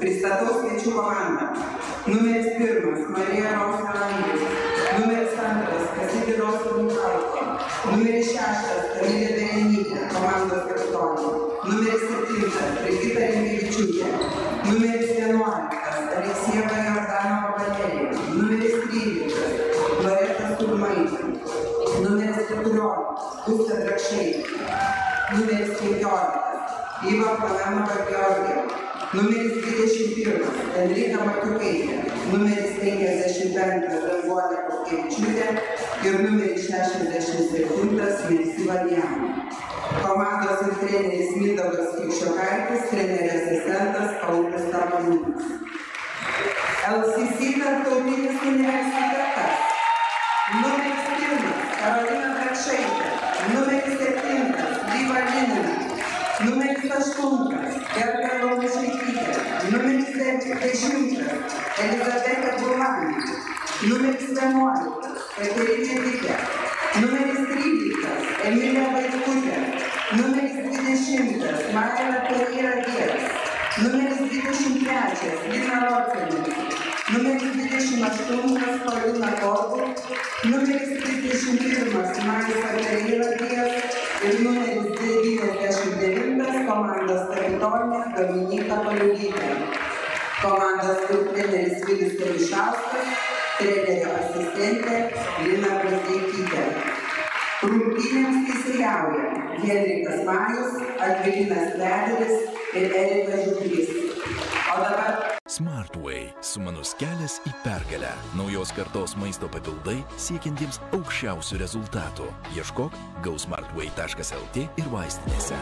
Pristatau svečių komandą. Numeris 1 – Marija Rauskalaitis. Numeris 2 – Kazimieros Runkalko. Numeris 6 – Kamilė Berenytė, komandos kapitonė. Numeris 7 – Brigita Rinkevičiūtė. Numeris 11 – Aleksejeva Jordanova Valerija. Numeris 13 – Loreta Sturmaitė. Numeris 14 – Gustė Drakšaitė. Numeris 15 – Iva Palenova Georgieva. Numeris 21 – Enrika Matiukaitė. Numeris 55 – Danguolė Pupkevičiūtė ir numeris 67 – Mirsi Valjana. Komandos ir treneris Mindaugas Krikščiokaitis, trenerio asistentas Paulius Tamaniūnas. LCC tarptautinis universitetas. Numeris 1 – Karolina Drakšaitė. Numeris 7 – Lyva Linina. Numeris 8 – Gerda Laumašaitytė. Numeris 10 – Elizabeta Bulanė. Numeris 11 – Katerina Vitė. Numeris 13 – Emilija Vaitkutė. Numeris 20 – Marija Torija Dieras. Numeris 23 – Lina Lorcenė. Numeris 28 – Paulina Korbu. Numeris 31 – Marija Torija Dieras. Ir numeris 99 – komandos kapitonė Dominyka Paliugytė. Komandos treneris Vilis Tolišauskas, trenerio asistentė Lina Brazdeikytė. Rungtynėms teisėjauja Henrikas Majus, Advilinas Lederis ir Erikas Žuklys. O dabar Smartway – sumanus kelias į pergalę. Naujos kartos maisto papildai siekiantiems aukščiausių rezultatų. Ieškok gausmartway.lt ir vaistinėse.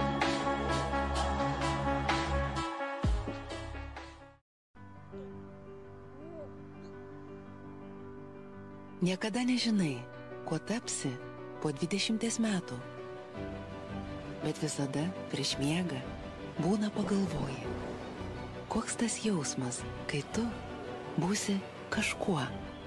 Niekada nežinai, kuo tapsi po 20 metų. Bet visada prieš miegą būna pagalvoji. Koks tas jausmas, kai tu būsi kažkuo.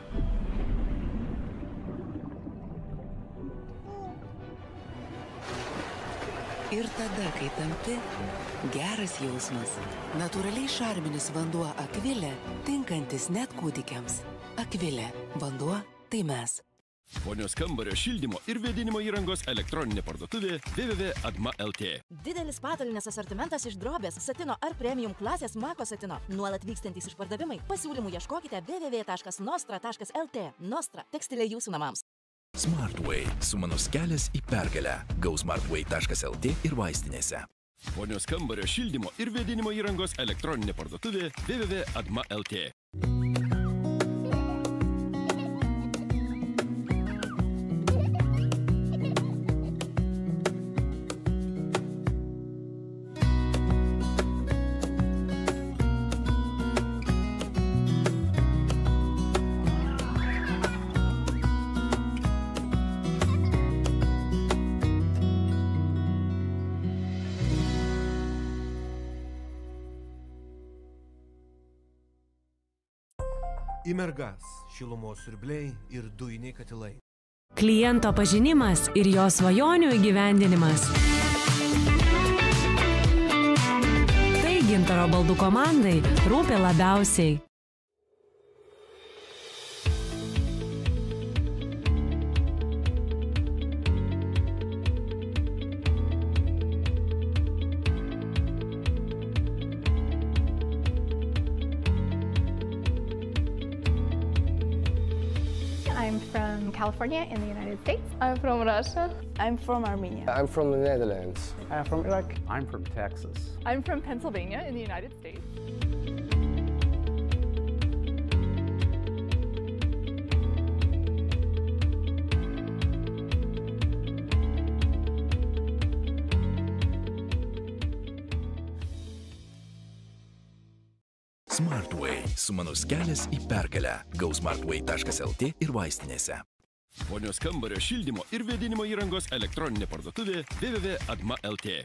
Ir tada, kai tampi, geras jausmas. Natūraliai šarminis vanduo Akvilė, tinkantis net kūdikiams. Akvilė – vanduo tai mes. Ponios kambario šildymo ir vėdinimo įrangos elektroninė parduotuvė www.adma.lt. Didelis patalynės asortimentas iš drobės, satino ar premium klasės Mako satino. Nuolat vykstantys išpardavimai. Pasiūlymų ieškokite www.nostra.lt. Nostra – tekstilė jūsų namams. Smartway – sumanus kelias į pergalę. gausmartway.lt ir vaistinėse. Ponios kambario šildymo ir vėdinimo įrangos elektroninė parduotuvė www.adma.lt. Į mergas, šilumos siurbliai ir dujiniai katilai. Kliento pažinimas ir jo svajonių įgyvendinimas. Tai Gintaro baldų komandai rūpi labiausiai. I'm from California in the United States. I'm from Russia. I'm from Armenia. I'm from the Netherlands. I'm from Iraq. I'm from Texas. I'm from Pennsylvania in the United States. Smartway – sumanus kelias į pergalę. gausmartway.lt ir vaistinėse. Ponios kambario šildymo ir vėdinimo įrangos elektroninė parduotuvė www.adma.lt.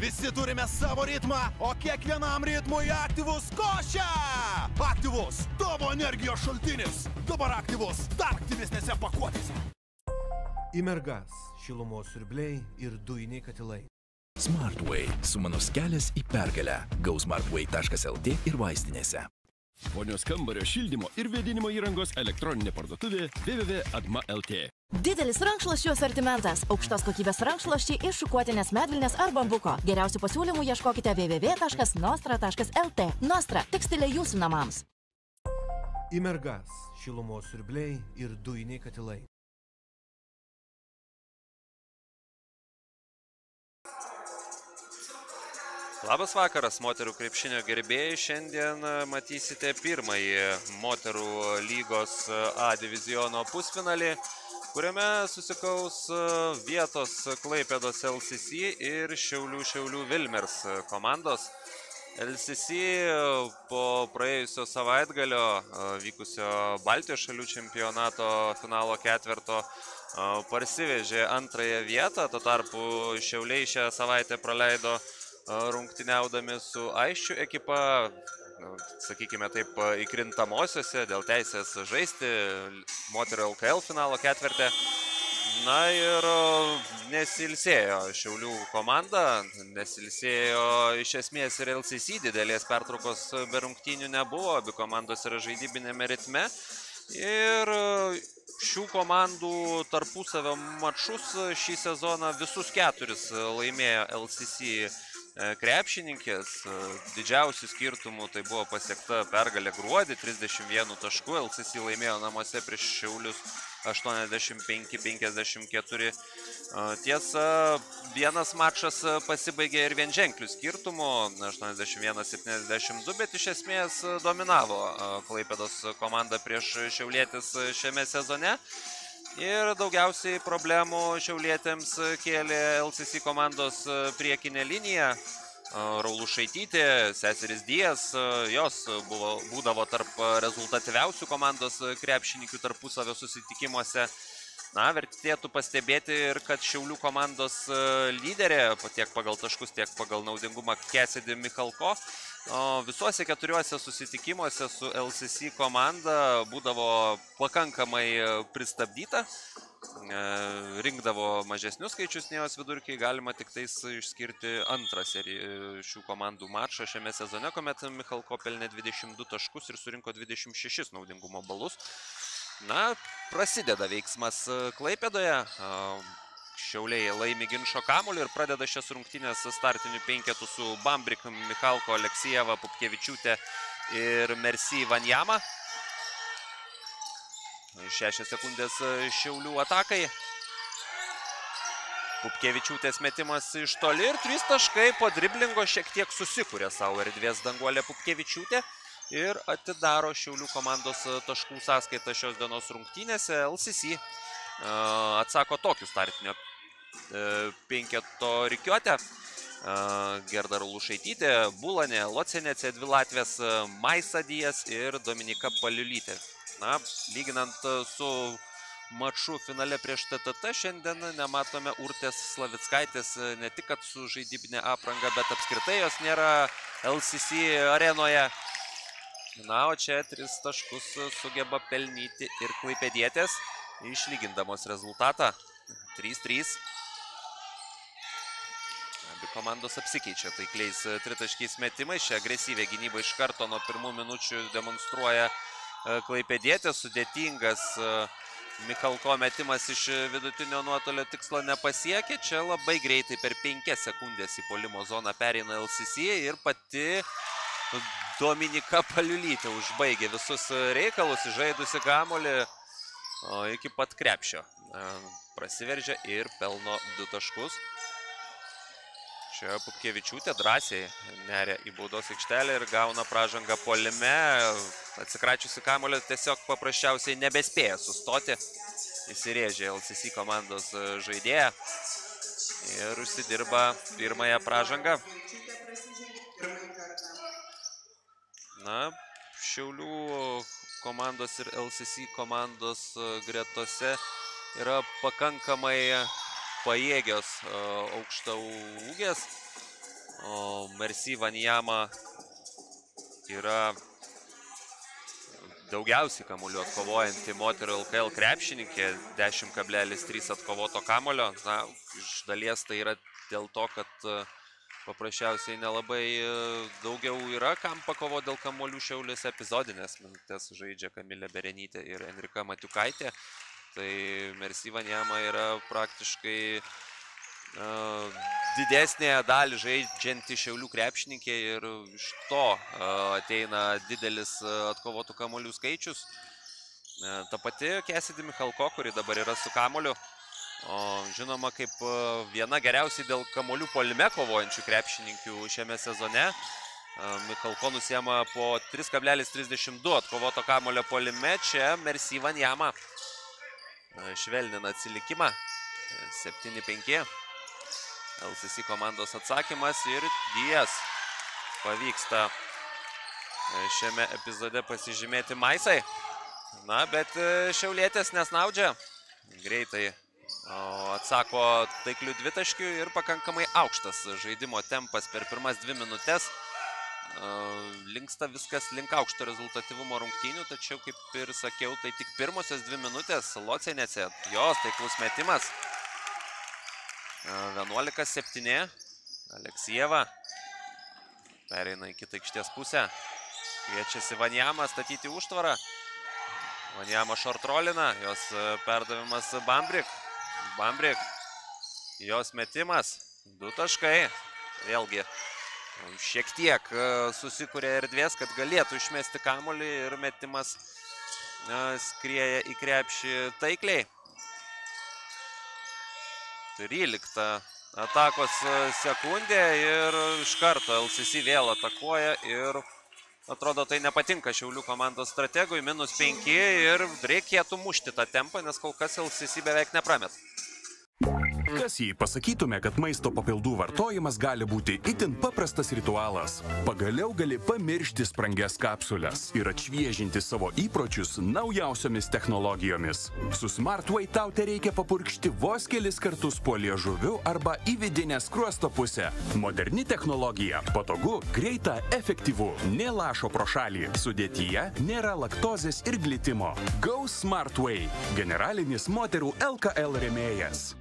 Visi turime savo ritmą, o kiekvienam ritmui aktyvus košė! Aktyvus, tavo energijos šaltinis. Dabar aktyvus, dar aktyvesnėse pakuotėse. Imergas, šilumos siurbliai ir dujiniai katilai. Smartway – sumanus kelias į pergalę. gausmartway.lt ir vaistinėse. Ponios kambario šildymo ir vėdinimo įrangos elektroninė parduotuvė www.adma.lt. Didelis rankšluosčių asortimentas. Aukštos kokybės rankšluosčiai iš šukuotinės medvilnės ar bambuko. Geriausių pasiūlymų ieškokite www.nostra.lt. Nostra – tekstilė jūsų namams. Imergas, šilumos siurbliai ir dujiniai katilai. Labas vakaras, moterų krepšinio gerbėjai. Šiandien matysite pirmąjį moterų lygos A diviziono pusfinalį, kuriame susikaus vietos Klaipėdos LCC ir Šiaulių Vilmers komandos. LCC po praėjusio savaitgalio vykusio Baltijos šalių čempionato finalo ketverto parsivežė antrąją vietą, tuo tarpu Šiauliai šią savaitę praleido rungtyniaudami su Aisčių ekipa, sakykime taip, įkrintamosiose dėl teisės žaisti moterų LKL finalo ketverte. Na ir nesilsėjo Šiaulių komanda, nesilsėjo iš esmės ir LCC, didelės pertraukos be rungtynių nebuvo, abi komandos yra žaidybinėme ritme. Ir šių komandų tarpusavio mačus šį sezoną visus 4 laimėjo LCC krepšininkės. Didžiausių skirtumų tai buvo pasiekta pergalė gruodį, 31 taškų. LCC laimėjo namuose prieš Šiaulius 85-54. Tiesa, vienas mačas pasibaigė ir vienženklių skirtumų, 81-72, bet iš esmės dominavo Klaipėdos komanda prieš šiaulietis šiame sezone. Ir daugiausiai problemų šiaulietėms kėlė LCC komandos priekinė linija. Raulušaitytė, seseris Dijas, jos būdavo tarp rezultatyviausių komandos krepšininkių tarpusavio susitikimuose. Na, vertėtų pastebėti ir kad Šiaulių komandos lyderė, tiek pagal taškus, tiek pagal naudingumą Kesedi Michalko, visuose 4 susitikimuose su LCC komanda būdavo pakankamai pristabdyta, rinkdavo mažesnius skaičius nei jos vidurkiai, galima tik tais išskirti antrą šių komandų mačą šiame sezone, kuomet Michalko pelnė 22 taškus ir surinko 26 naudingumo balus. Na, prasideda veiksmas Klaipėdoje. Šiauliai laimi ginčo kamuolį ir pradeda šias rungtynės startinių penketų su Bambrik, Michalko, Aleksijeva, Pupkevičiūtė ir Mercy Vanjama. 6 sekundės Šiaulių atakai. Pupkevičiūtės metimas iš toli ir 3 taškai po driblingo šiek tiek susikūrė savo erdvės Danguolė Pupkevičiūtė ir atidaro Šiaulių komandos taškų sąskaitą šios dienos rungtynėse. LCC atsako tokiu startinio penketo rikiuotę. Gerda Raulušaitytė, Bulanė, Locenėcė, 2 latvės, Maisa Dijas ir Dominika Paliulytė. Na, lyginant su maču finale prieš TTT, šiandien nematome Urtės Slavickaitės ne tik kad su žaidybinė apranga, bet apskritai jos nėra LCC arenoje. Na, o čia 3 taškus sugeba pelnyti ir klaipėdietės, išlygindamos rezultatą 3-3. Abi komandos apsikeičia taikliais tritaškiais metimais. Šią agresyvę gynybą iš karto nuo pirmų minučių demonstruoja klaipėdietės. Sudėtingas Michalko metimas iš vidutinio nuotolio tikslo nepasiekė. Čia labai greitai per 5 sekundės į puolimo zoną pereina LCC ir pati Dominika Paliulytė užbaigė visus reikalus, įžaidusi kamuolį iki pat krepšio. Prasiveržia ir pelno 2 taškus. Čia Pupkevičiūtė drąsiai neria į baudos aikštelę ir gauna pražangą puolime. Atsikračiusi kamuolį tiesiog paprasčiausiai nebespėja sustoti. Įsirėžė LCC komandos žaidėją ir užsidirba pirmąją pražangą. Na, Šiaulių komandos ir LCC komandos gretose yra pakankamai pajėgios aukštaūgės. O Mercy Vanyama yra daugiausiai kamuolių atkovojanti moterų LKL krepšininkė, 10,3 atkovoto kamulio. Na, iš dalies tai yra dėl to, kad paprasčiausiai nelabai daugiau yra kam pakovo dėl kamuolių Šiauliuose. Epizodinės minutės žaidžia Kamilė Berenytė ir Enrika Matiukaitė. Tai Mercy Vanyama yra praktiškai didesnėje dalį žaidžianti Šiaulių krepšininkė ir iš to ateina didelis atkovotų kamuolių skaičius. Ta pati Cassidy Michalko, kuri dabar yra su kamuoliu, o žinoma kaip viena geriausiai dėl kamuolių puolime kovojančių krepšininkių šiame sezone. Michalko nusiema po 3,32 atkovoto kamuolio puolime. Čia Mercy Vanyama švelnina atsilikimą 7-5. LCC komandos atsakymas ir Dias pavyksta šiame epizode pasižymėti Maisai. Na, bet šiaulietės nesnaudžia. Greitai atsako taiklių dvitaškių ir pakankamai aukštas žaidimo tempas per pirmas 2 minutės. Linksta viskas link aukšto rezultatyvumo rungtynių, tačiau kaip ir sakiau, tai tik pirmosios 2 minutės. Locenėse jos taiklus metimas. 11-7. Aleksijeva pereina į kitą aikštės pusę. Kviečiasi Vanyama statyti užtvarą. Vanyama šortrolina, jos perdavimas Bambrik. Bambrik, jos metimas, 2 taškai. Vėlgi, šiek tiek susikuria erdvės, kad galėtų išmesti kamuolį ir metimas skrieja į krepšį taikliai. 13 atakos sekundė ir iš karto LCC vėl atakuoja ir atrodo tai nepatinka Šiaulių komandos strategui. -5 ir reikėtų mušti tą tempą, nes kol kas LCC beveik nepramet. Kas jei pasakytume, kad maisto papildų vartojimas gali būti itin paprastas ritualas? Pagaliau gali pamiršti sprangias kapsules ir atšviežinti savo įpročius naujausiomis technologijomis. Su SmartWay tau tereikia papurkšti vos kelis kartus po liežuviu arba į vidinę skruosto pusę. Moderni technologija, patogu, greita, efektyvu, nelašo pro šalį. Sudėtyje nėra laktozės ir glitimo. Go SmartWay, generalinis moterų LKL rėmėjas.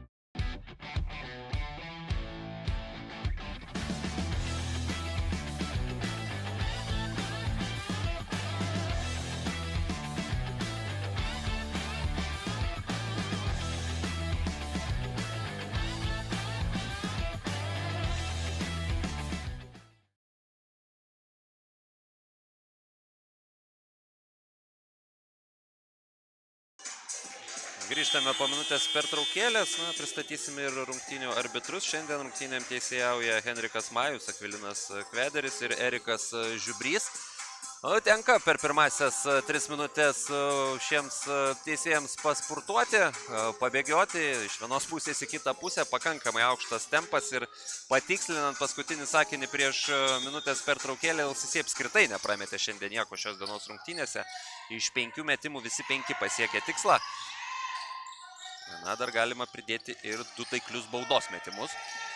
Grįžtame po minutės pertraukėlės, pristatysime ir rungtynių arbitrus. Šiandien rungtynėm teisėjauja Henrikas Majus, Akvilinas Kvederis ir Erikas Žiubrys. Tenka per pirmasias 3 minutės šiems teisėjams paspurtuoti, pabėgioti iš vienos pusės į kitą pusę, pakankamai aukštas tempas ir patikslinant paskutinį sakinį prieš minutės pertraukėlę, LCC apskritai neprametė šiandien nieko šios dienos rungtynėse. Iš 5 metimų visi 5 pasiekė tikslą. Na, dar galima pridėti ir 2 taiklius baudos metimus.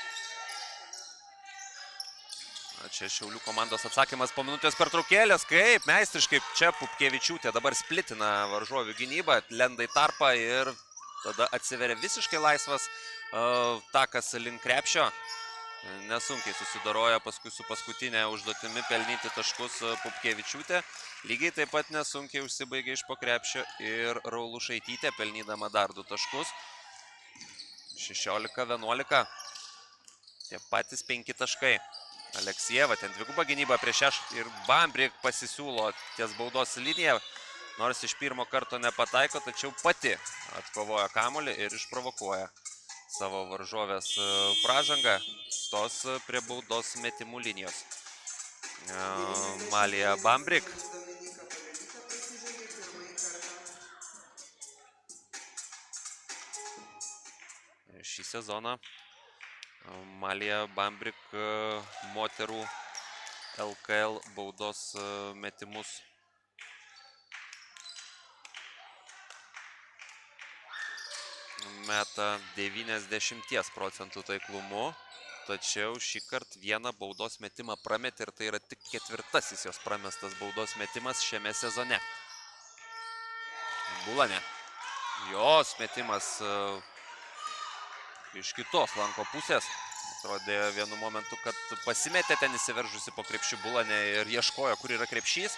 Čia Šiaulių komandos atsakymas po minutės pertraukėlės. Kaip meistriškai čia Pupkevičiūtė dabar splitina varžovių gynybą, lenda į tarpą ir tada atsiveria visiškai laisvas takas link krepšio. Nesunkiai susidaroja paskui su paskutinė užduotimi pelnyti taškus Pupkevičiūtė. Lygiai taip pat nesunkiai užsibaigė iš po krepšio ir Raulušaitytė, pelnydama dar 2 taškus. 16-11. Tie patys 5 taškai. Aleksijeva ten dvigubą gynybą prieš ir Bambrik pasisiūlo ties baudos liniją. Nors iš pirmo karto nepataiko, tačiau pati atkovoja kamuolį ir išprovokuoja savo varžovės pražangą. Stos prie baudos metimų linijos. Malija Bambrik. Šį sezoną Malija Bambrik moterų LKL baudos metimus meta 90 procentų taiklumu, tačiau šį kartą vieną baudos metimą prametė ir tai yra tik 4. jos pramestas baudos metimas šiame sezone. Bulanė. Jos metimas iš kitos lanko pusės. Atrodė vienu momentu, kad pasimetė ten įsiveržusi po krepšį Bulanė ir ieškojo, kur yra krepšys.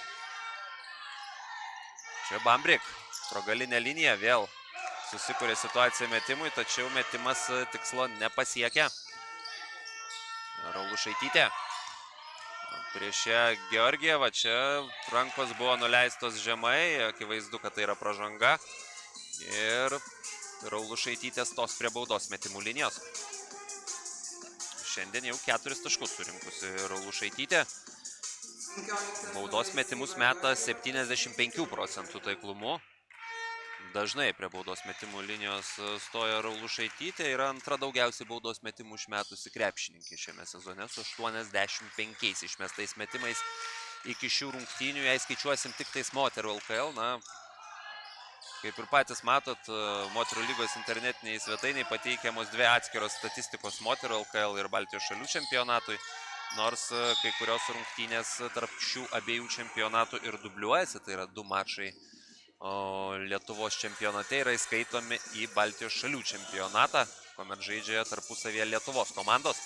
Čia Bambrik. Pro galinę liniją vėl susikūrė situaciją metimui, tačiau metimas tikslo nepasiekia. Raulušaitytė. Prieš ją Georgieva, čia rankos buvo nuleistos žemai, akivaizdu, kad tai yra pražanga. Ir Raulušaitytė stos prie baudos metimų linijos. Šiandien jau 4 taškus surinkusi Raulušaitytė. Baudos metimus meta 75 procentų taiklumu. Dažnai prie baudos metimų linijos stoja Raulušaitytė, yra antra daugiausiai baudos metimų išmetusi krepšininkė šiame sezone su 85 išmestais metimais. Iki šių rungtynių, jei skaičiuosim tik tais moterų LKL, na, kaip ir patys matot, moterų lygos internetiniai svetainiai pateikiamos 2 atskiros statistikos moterų LKL ir Baltijos šalių čempionatui, nors kai kurios rungtynės tarp šių abiejų čempionatų ir dubliuojasi, tai yra 2 mačai. O Lietuvos čempionate yra įskaitomi į Baltijos šalių čempionatą, kuomet žaidžia tarpusavyje Lietuvos komandos.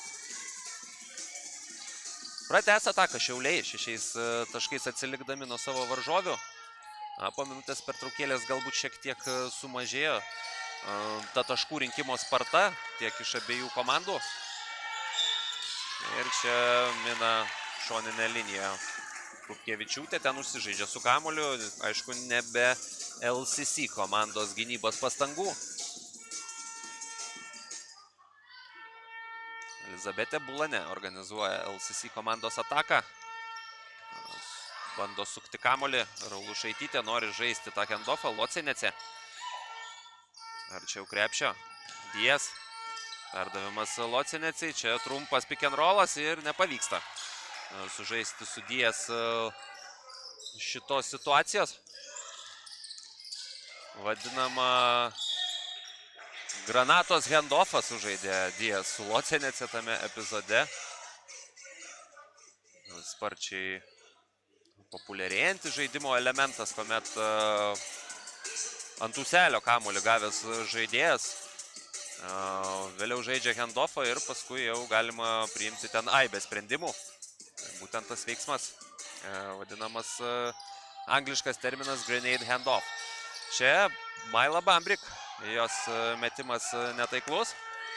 Pratęs ataką Šiauliai, 6 taškais atsilikdami nuo savo varžovių. Po minutės pertraukėlės galbūt šiek tiek sumažėjo ta taškų rinkimo sparta tiek iš abiejų komandų. Ir čia mina šoninę liniją. Kupkevičiūtė ten užsižaidžia su kamuoliu, aišku, nebe LCC komandos gynybos pastangų. Elizabetė Bulanė organizuoja LCC komandos ataką. Bando sukti kamuolį, Raulušaitytė nori žaisti tą handoffą, Locenecė. Arčiau krepšio, Dies. Perdavimas Locenecei, čia trumpas pick and rollas ir nepavyksta sužaisti su Dies šitos situacijos. Vadinama granatos handoffą sužaidė Dies su Locenecė tame epizode. Sparčiai populiarėjantis žaidimo elementas, kuomet ant ūselio kamuolį gavęs žaidėjas vėliau žaidžia handoffą ir paskui jau galima priimti ten aibę sprendimų. Būtent tas veiksmas, vadinamas angliškas terminas grenade handoff. Čia Maila Bambrik, jos metimas netaiklus.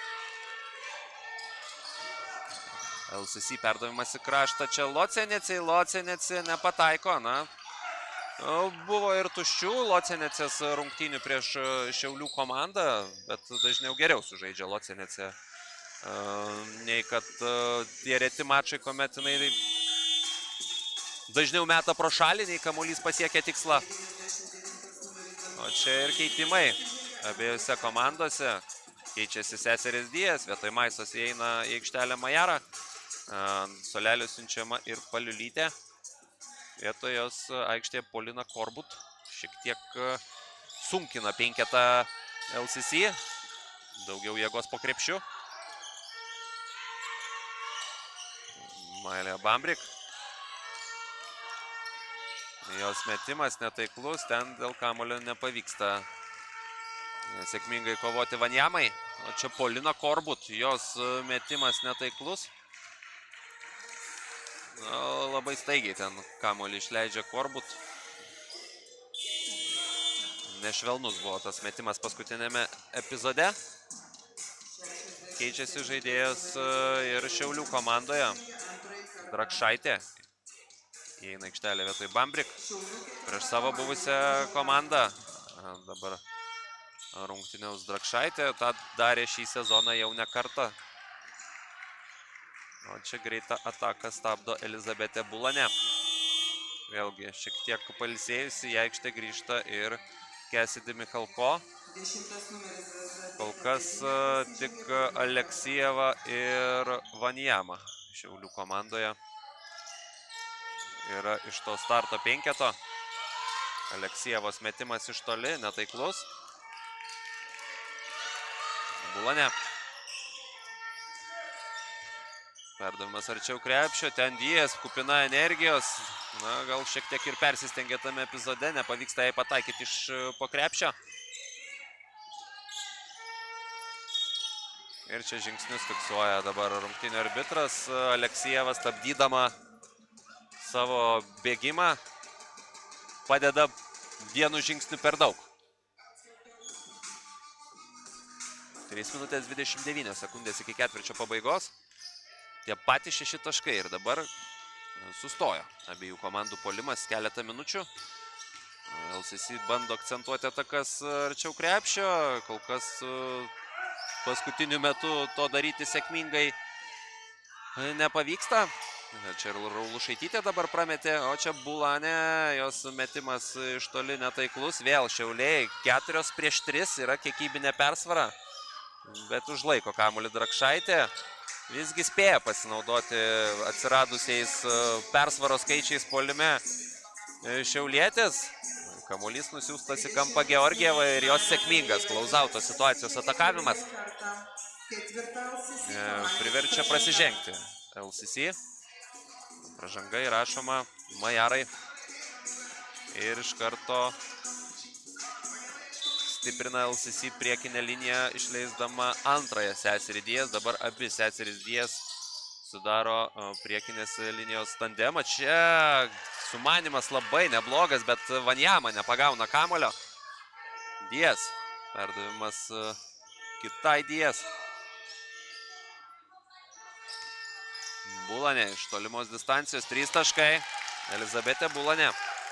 LCC perdavimas į kraštą, čia Locenecė nepataiko, na. Buvo ir tuščių Locenecės rungtynių prieš Šiaulių komandą, bet dažniau geriau sužaidžia Locenecė. Nei kad tie reti mačai, kuomet jinai dažniau meta pro šalį, nei kamuolys pasiekia tikslą. O čia ir keitimai abiejose komandose. Keičiasi seseris Dies, vietoj Maisos įeina į aikštelę Majara. Solelio siunčiama ir Paliulytė. Vietoj jos aikštėje Polina Korbut. Šiek tiek sunkina penketą LCC. Daugiau jėgos po krepšiu. Mailė Bambrik. Jos metimas netaiklus, ten dėl kamuolio nepavyksta sėkmingai kovoti Vanjamai. O čia Polina Korbut, jos metimas netaiklus. Labai staigiai ten kamuolį išleidžia Korbut. Nešvelnus buvo tas metimas paskutinėme epizode. Keičiasi žaidėjas ir Šiaulių komandoje. Drakšaitė įeina aikštelė vietoj Bambrik prieš savo buvusią komandą. Dabar rungtyniaus Drakšaitė, tą darė šį sezoną jau ne kartą. O čia greitą ataką stabdo Elizabetė Bulanė. Vėlgi šiek tiek pailsėjusi, į aikštę grįžta ir Cassidy Michalko. Kol kas tik Aleksijeva ir Vanjama Šiaulių komandoje yra iš to starto penketo. Aleksijevos metimas iš toli, netaiklus. Bulane. Perdavimas arčiau krepšio, ten Dias, kupina energijos. Na, gal šiek tiek ir persistengia tame epizode, nepavyksta jai pataikyti iš po krepšio. Ir čia žingsnius fiksuoja dabar rungtynių arbitras. Aleksejevas stabdydama savo bėgimą padeda vienu žingsniu per daug. 3 minutės 29 sekundės iki ketvirčio pabaigos. Tie patys 6 taškai ir dabar sustojo abiejų komandų puolimas keletą minučių. LCC bando akcentuoti atakas arčiau krepšio, kol kas paskutiniu metu to daryti sėkmingai nepavyksta. Čia ir Raulušaitytė dabar prametė, o čia Bulane, jos metimas iš toli netaiklus. Vėl Šiauliai 4-3 yra kiekybinė persvara, bet užlaiko kamuolį Drakšaitė. Visgi spėja pasinaudoti atsiradusiais persvaros skaičiais puolime šiaulietės. Kamuolys nusiųstas į kampą Georgievą ir jos sėkmingas klauzauto situacijos atakavimas priverčia prasižengti LCC. Pražanga įrašoma Majarai ir iš karto stiprina LCC priekinę liniją, išleisdama antrąją seserį Dias. Dabar abi seserys Dias sudaro priekinės linijos tandemą. Čia sumanimas labai neblogas, bet Vanjama nepagauna kamulio. Dias, perdavimas kitai Dias. Bulane iš tolimos distancijos 3 taškai. Elizabetė Bulane.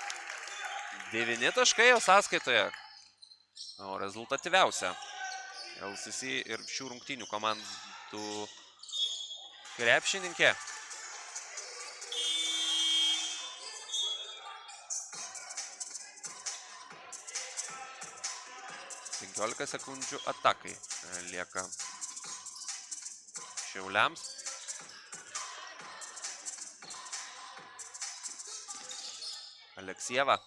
9 taškai jo sąskaitoje. O rezultatyviausia LCC ir šių rungtynių komandų krepšininkė. 15 sekundžių atakai lieka Šiauliams. Aleksejeva.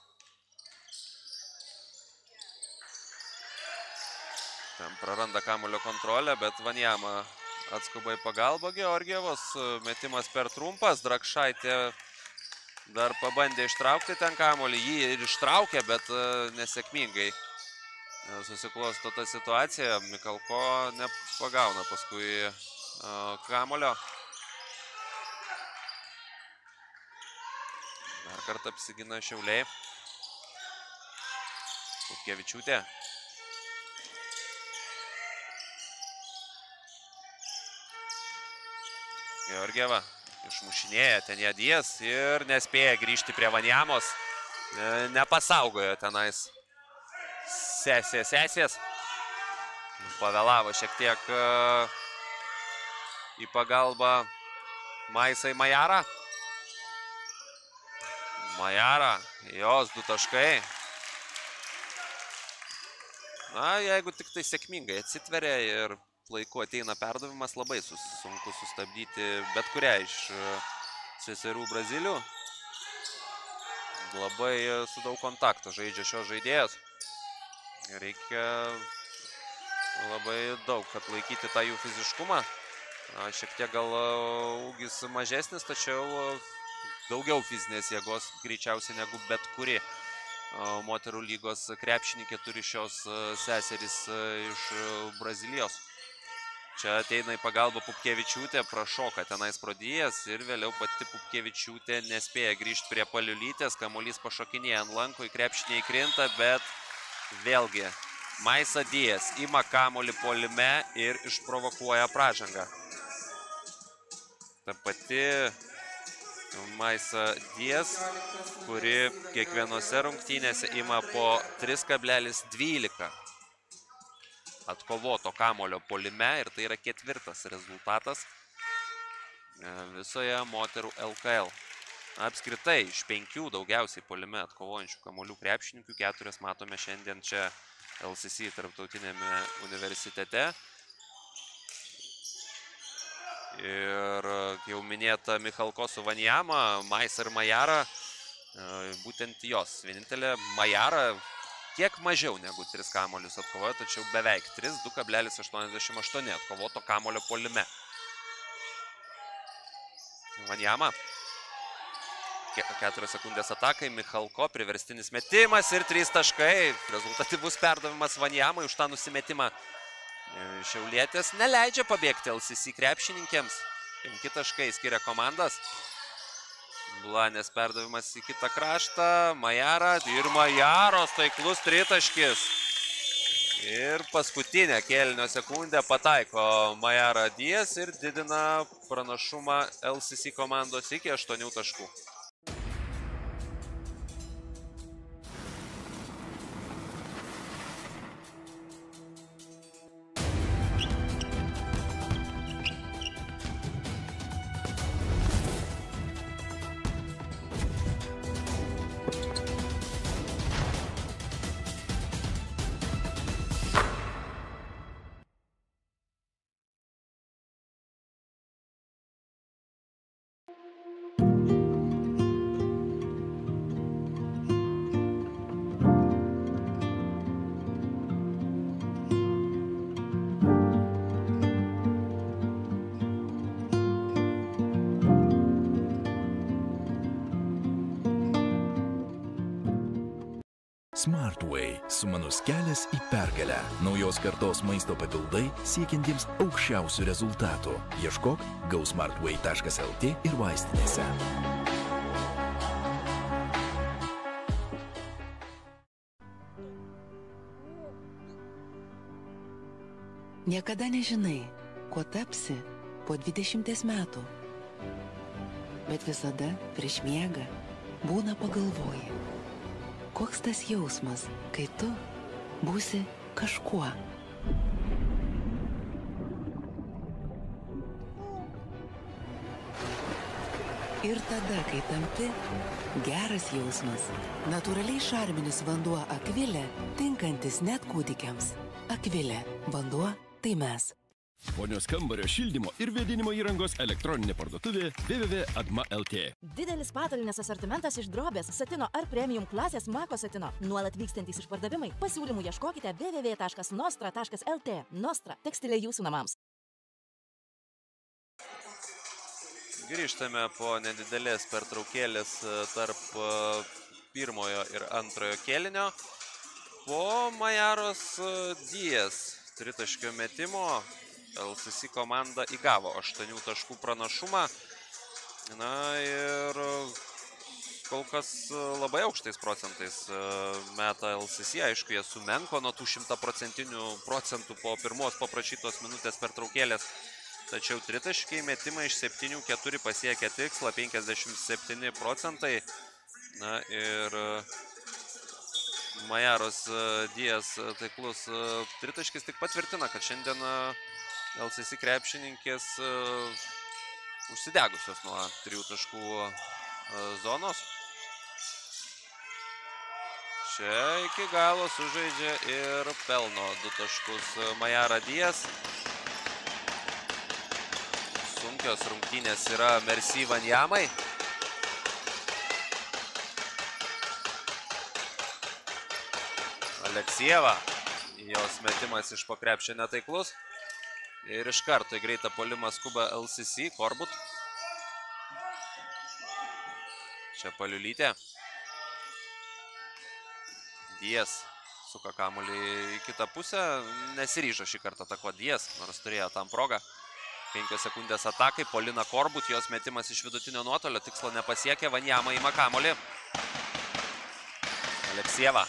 Ten praranda kamuolio kontrolę, bet Vanjama atskuba į pagalbą Georgievos. Metimas per trumpas. Drakšaitė dar pabandė ištraukti ten kamuolį. Jį ir ištraukė, bet nesėkmingai susiklosto ta situacija. Mikalko nepagauna paskui kamuolio. Dar kartą apsigina Šiauliai. Pupkevičiūtė. Georgieva išmušinėja ten ją Dias ir nespėja grįžti prie Vanjamos. Nepasaugojo tenais sesės. Pavėlavo šiek tiek į pagalbą Maisai Majara. Majara, jos 2 taškai. Na, jeigu tik tai sėkmingai atsitveria ir laiku ateina perdavimas, labai sunku sustabdyti bet kurią iš seserų Brazilių. Labai su daug kontakto žaidžia šios žaidėjos. Reikia labai daug atlaikyti tą jų fiziškumą. Šiek tiek gal ūgis mažesnis, tačiau daugiau fizinės jėgos greičiausiai negu bet kuri moterų lygos krepšininkė turi šios seserys iš Brazilijos. Čia ateina į pagalbą Pupkevičiūtė, prašoka tenais pro Dias ir vėliau pati Pupkevičiūtė nespėja grįžti prie Paliulytės, kamuolys pašokinėja ant lanko, į krepšinį įkrinta, bet vėlgi Maisa Dias ima kamuolį puolime ir išprovokuoja pražangą. Ta pati Maisa Dias, kuri kiekvienose rungtynėse ima po 3,12 atkovoto kamulio puolime ir tai yra 4. rezultatas visoje moterų LKL. Apskritai, iš 5 daugiausiai puolime atkovojančių kamuolių krepšininkų 4 matome šiandien čia LCC tarptautinėme universitete. Ir jau minėta Michalko su Vanjama, Maisa ir Majara, būtent jos. Vienintelė Majara kiek mažiau negu 3 kamuolius atkovojo, tačiau beveik 3, 2,88 atkovoto kamuolio puolime. Vanyama. 4 sekundės atakai, Michalko priverstinis metimas ir 3 taškai. Rezultatyvus perdavimas Vanyamai už tą nusimetimą. Šiaulietis neleidžia pabėgti LCC krepšininkėms. 5 taškai skiria komandas. Blanės perdavimas į kitą kraštą. Majara ir Majaros taiklus tritaškis. Ir paskutinę kėlinio sekundę pataiko Majara Dias ir didina pranašumą LCC komandos iki 8 taškų. Smartway – sumanus kelias į pergalę. Naujos kartos maisto papildai siekiantiems aukščiausių rezultatų. Ieškok gausmartway.lt ir vaistinėse. Niekada nežinai, kuo tapsi po 20 metų. Bet visada prieš miegą būna pagalvoji. Koks tas jausmas, kai tu būsi kažkuo? Ir tada, kai tampi, geras jausmas. Natūraliai šarminis vanduo Akvilė, tinkantis net kūdikiams. Akvilė, vanduo tai mes. Ponios kambario šildymo ir vėdinimo įrangos elektroninė parduotuvė www.adma.lt. Didelis patalynės asortimentas iš drobės, satino ar premium klasės Mako satino. Nuolat vykstantys išpardavimai. Pasiūlymų ieškokite www.nostra.lt. Nostra – tekstilė jūsų namams. Grįžtame po nedidelės pertraukėlės tarp pirmojo ir antrojo kėlinio. Po Majaros Dias tritaškio metimo LCC komanda įgavo 8 taškų pranašumą. Na ir kol kas labai aukštais procentais meta LCC. Aišku, jie sumenko nuo tų 100% po pirmos paprašytos minutės pertraukėlės. Tačiau tritaškiai metimai iš 7-4 pasiekė tikslą 57%. Na ir Majaros Dias taiklus tritaškis tik patvirtina, kad šiandien LCC krepšininkės užsidegusios nuo 3 taškų zonos. Čia iki galo sužaidžia ir pelno 2 taškus Majara Dias. Sunkios rungtynės yra Merci Vanyamai. Aleksejeva, jos metimas iš po krepšio netaiklus. Ir iš karto į greitą puolimą skuba LCC, Korbut. Čia Paliulytė. Dias suka kamuolį į kitą pusę. Nesiryžo šį kartą atakuoti Dias, nors turėjo tam progą. 5 sekundės atakai, Polina Korbut, jos metimas iš vidutinio nuotolio, tikslo nepasiekė, Vanyama ima kamuolį. Aleksejeva.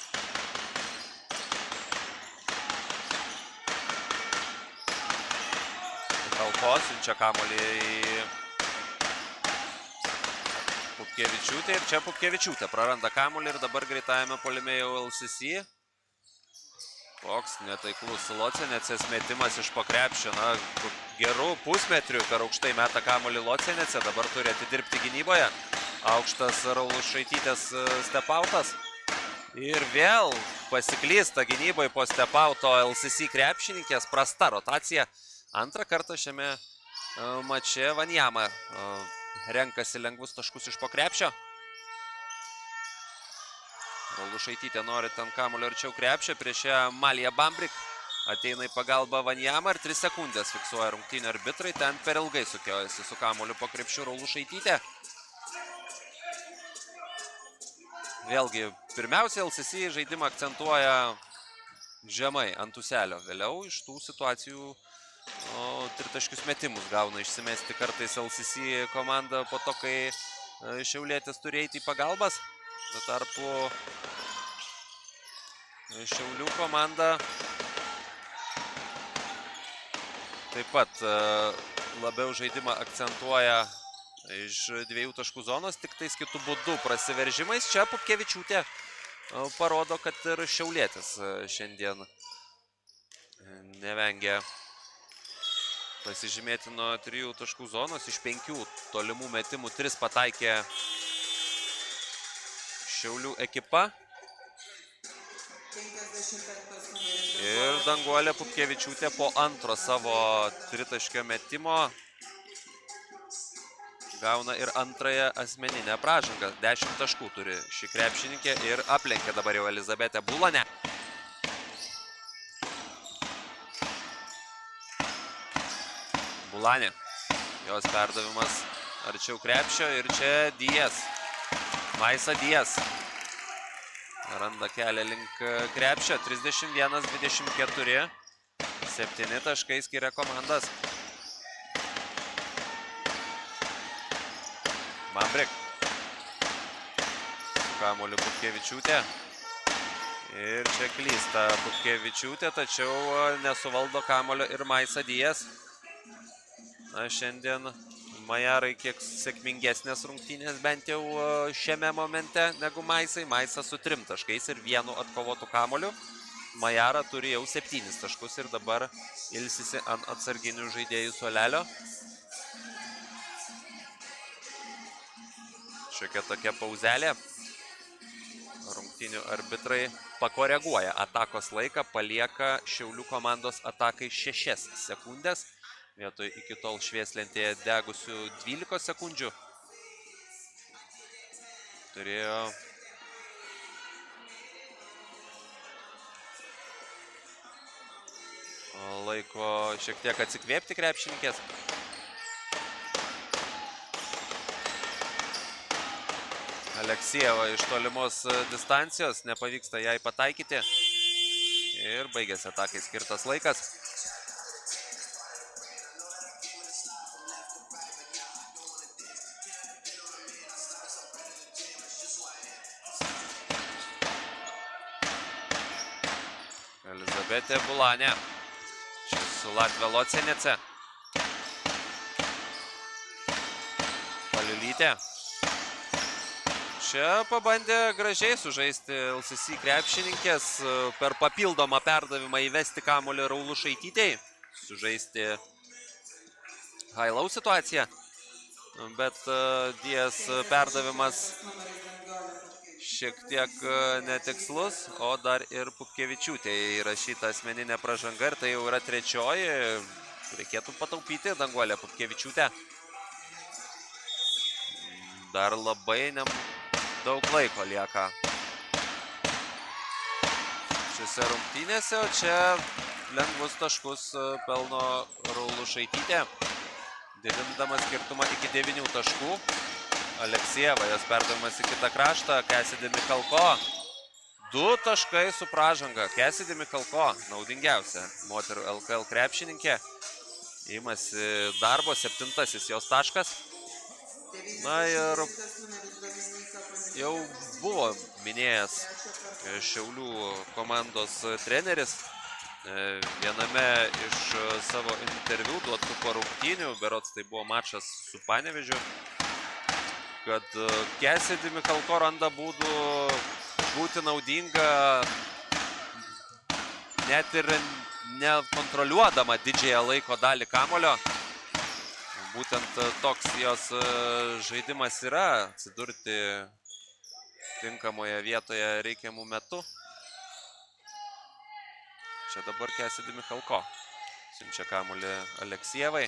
Michalko siunčia kamuolį į Pupkevičiūtę ir čia Pupkevičiūtė praranda kamuolį ir dabar greitajame puolime jau LCC. Koks netaiklus Locenecės metimas iš po krepšio. Na, gerų pusmetrių per aukštai meta kamuolį Locenecė, dabar turi atidirbti gynyboje. Aukštas Raulušaitytės stepautas. Ir vėl pasiklysta gynyboje po stepauto LCC krepšininkės, prasta rotacija. Antrą kartą šiame mače Vanyama renkasi lengvus taškus iš po krepšio. Raulušaitytė nori ten kamulio arčiau krepšio, prieš ją Malija Bambrik. Ateina į pagalbą Vanjamą ir 3 sekundės fiksuoja rungtynių arbitrai. Ten per ilgai sukiojasi su kamuliu po krepšiu Raulušaitytė. Vėlgi, pirmiausia, LCC žaidimą akcentuoja žemai ant uselio. Vėliau iš tų situacijų tritaškius metimus gauna išsimesti kartais LCC komanda po to, kai Šiaulietis turi eiti į pagalbas. Tuo tarpu Šiaulių komanda taip pat labiau žaidimą akcentuoja iš 2 taškų zonos, tik tais kitų būdų prasiveržimais. Čia Pupkevičiūtė parodo, kad ir Šiaulietis šiandien nevengia pasižymėti nuo 3 taškų zonos. Iš 5 tolimų metimų 3 pataikė Šiaulių ekipa. Ir Danguolė Pupkevičiūtė po antro savo tritaškio metimo gauna ir antrąją asmeninę pražangą. 10 taškų turi ši krepšininkė ir aplenkė dabar jau Elizabetę Bulonę. Bulanė. Jos perdavimas arčiau krepšio ir čia Dies. Maisa Dies. Randa kelią link krepšio. 31-24. 7 taškai skiria komandas. Bambrik. Kamuoliu Pupkevičiūtė. Ir čia klysta Pupkevičiūtė, tačiau nesuvaldo kamuolio ir Maisa Dies. Na, šiandien Majarai kiek sėkmingesnės rungtynės bent jau šiame momente negu Maisai. Maisa su 3 taškais ir 1 atkovotų kamuoliu. Majara turi jau 7 taškus ir dabar ilsisi ant atsarginių žaidėjų suolelio. Šiokia tokia pauzelė. Rungtynių arbitrai pakoreguoja atakos laiką, palieka Šiaulių komandos atakai 6 sekundės. Vietoj iki tol švieslentėje degusių 12 sekundžių. Turėjo laiko šiek tiek atsikvėpti krepšininkės. Aleksejeva iš tolimos distancijos, nepavyksta jai pataikyti. Ir baigėsi atakai skirtas laikas. Elizabetė Bulanė. Šis su Latvija Locenece. Paliulytė. Čia pabandė gražiai sužaisti LCC krepšininkės, per papildomą perdavimą įvesti kamuolį Raulušaitytei, sužaisti high-low situaciją, bet Dies perdavimas šiek tiek netikslus, o dar ir Pupkevičiūtei įrašyta asmeninė pražanga ir tai jau yra 3. Reikėtų pataupyti Danguolę Pupkevičiūtę. Dar labai daug laiko lieka šiose rungtynėse, o čia lengvus taškus pelno Raulušaitytė, didindama skirtumą iki 9 taškų. Aleksejeva, jos perdavimas į kitą kraštą, Cassidy Michalko. 2 taškai su pražanga. Cassidy Michalko, naudingiausia moterų LKL krepšininkė. Imasi darbo, 7 jos taškas. Na ir jau buvo minėjęs Šiaulių komandos treneris viename iš savo interviu duotų po rungtynių, berods tai buvo mačas su Panevėžiu, kad Cassidy Michalko randa būdų būti naudinga net ir nekontroliuodama didžiąją laiko dalį kamulio. Būtent toks jos žaidimas yra, atsidurti tinkamoje vietoje reikiamų metu. Čia dabar Cassidy Michalko siunčia kamuolį Aleksejevai.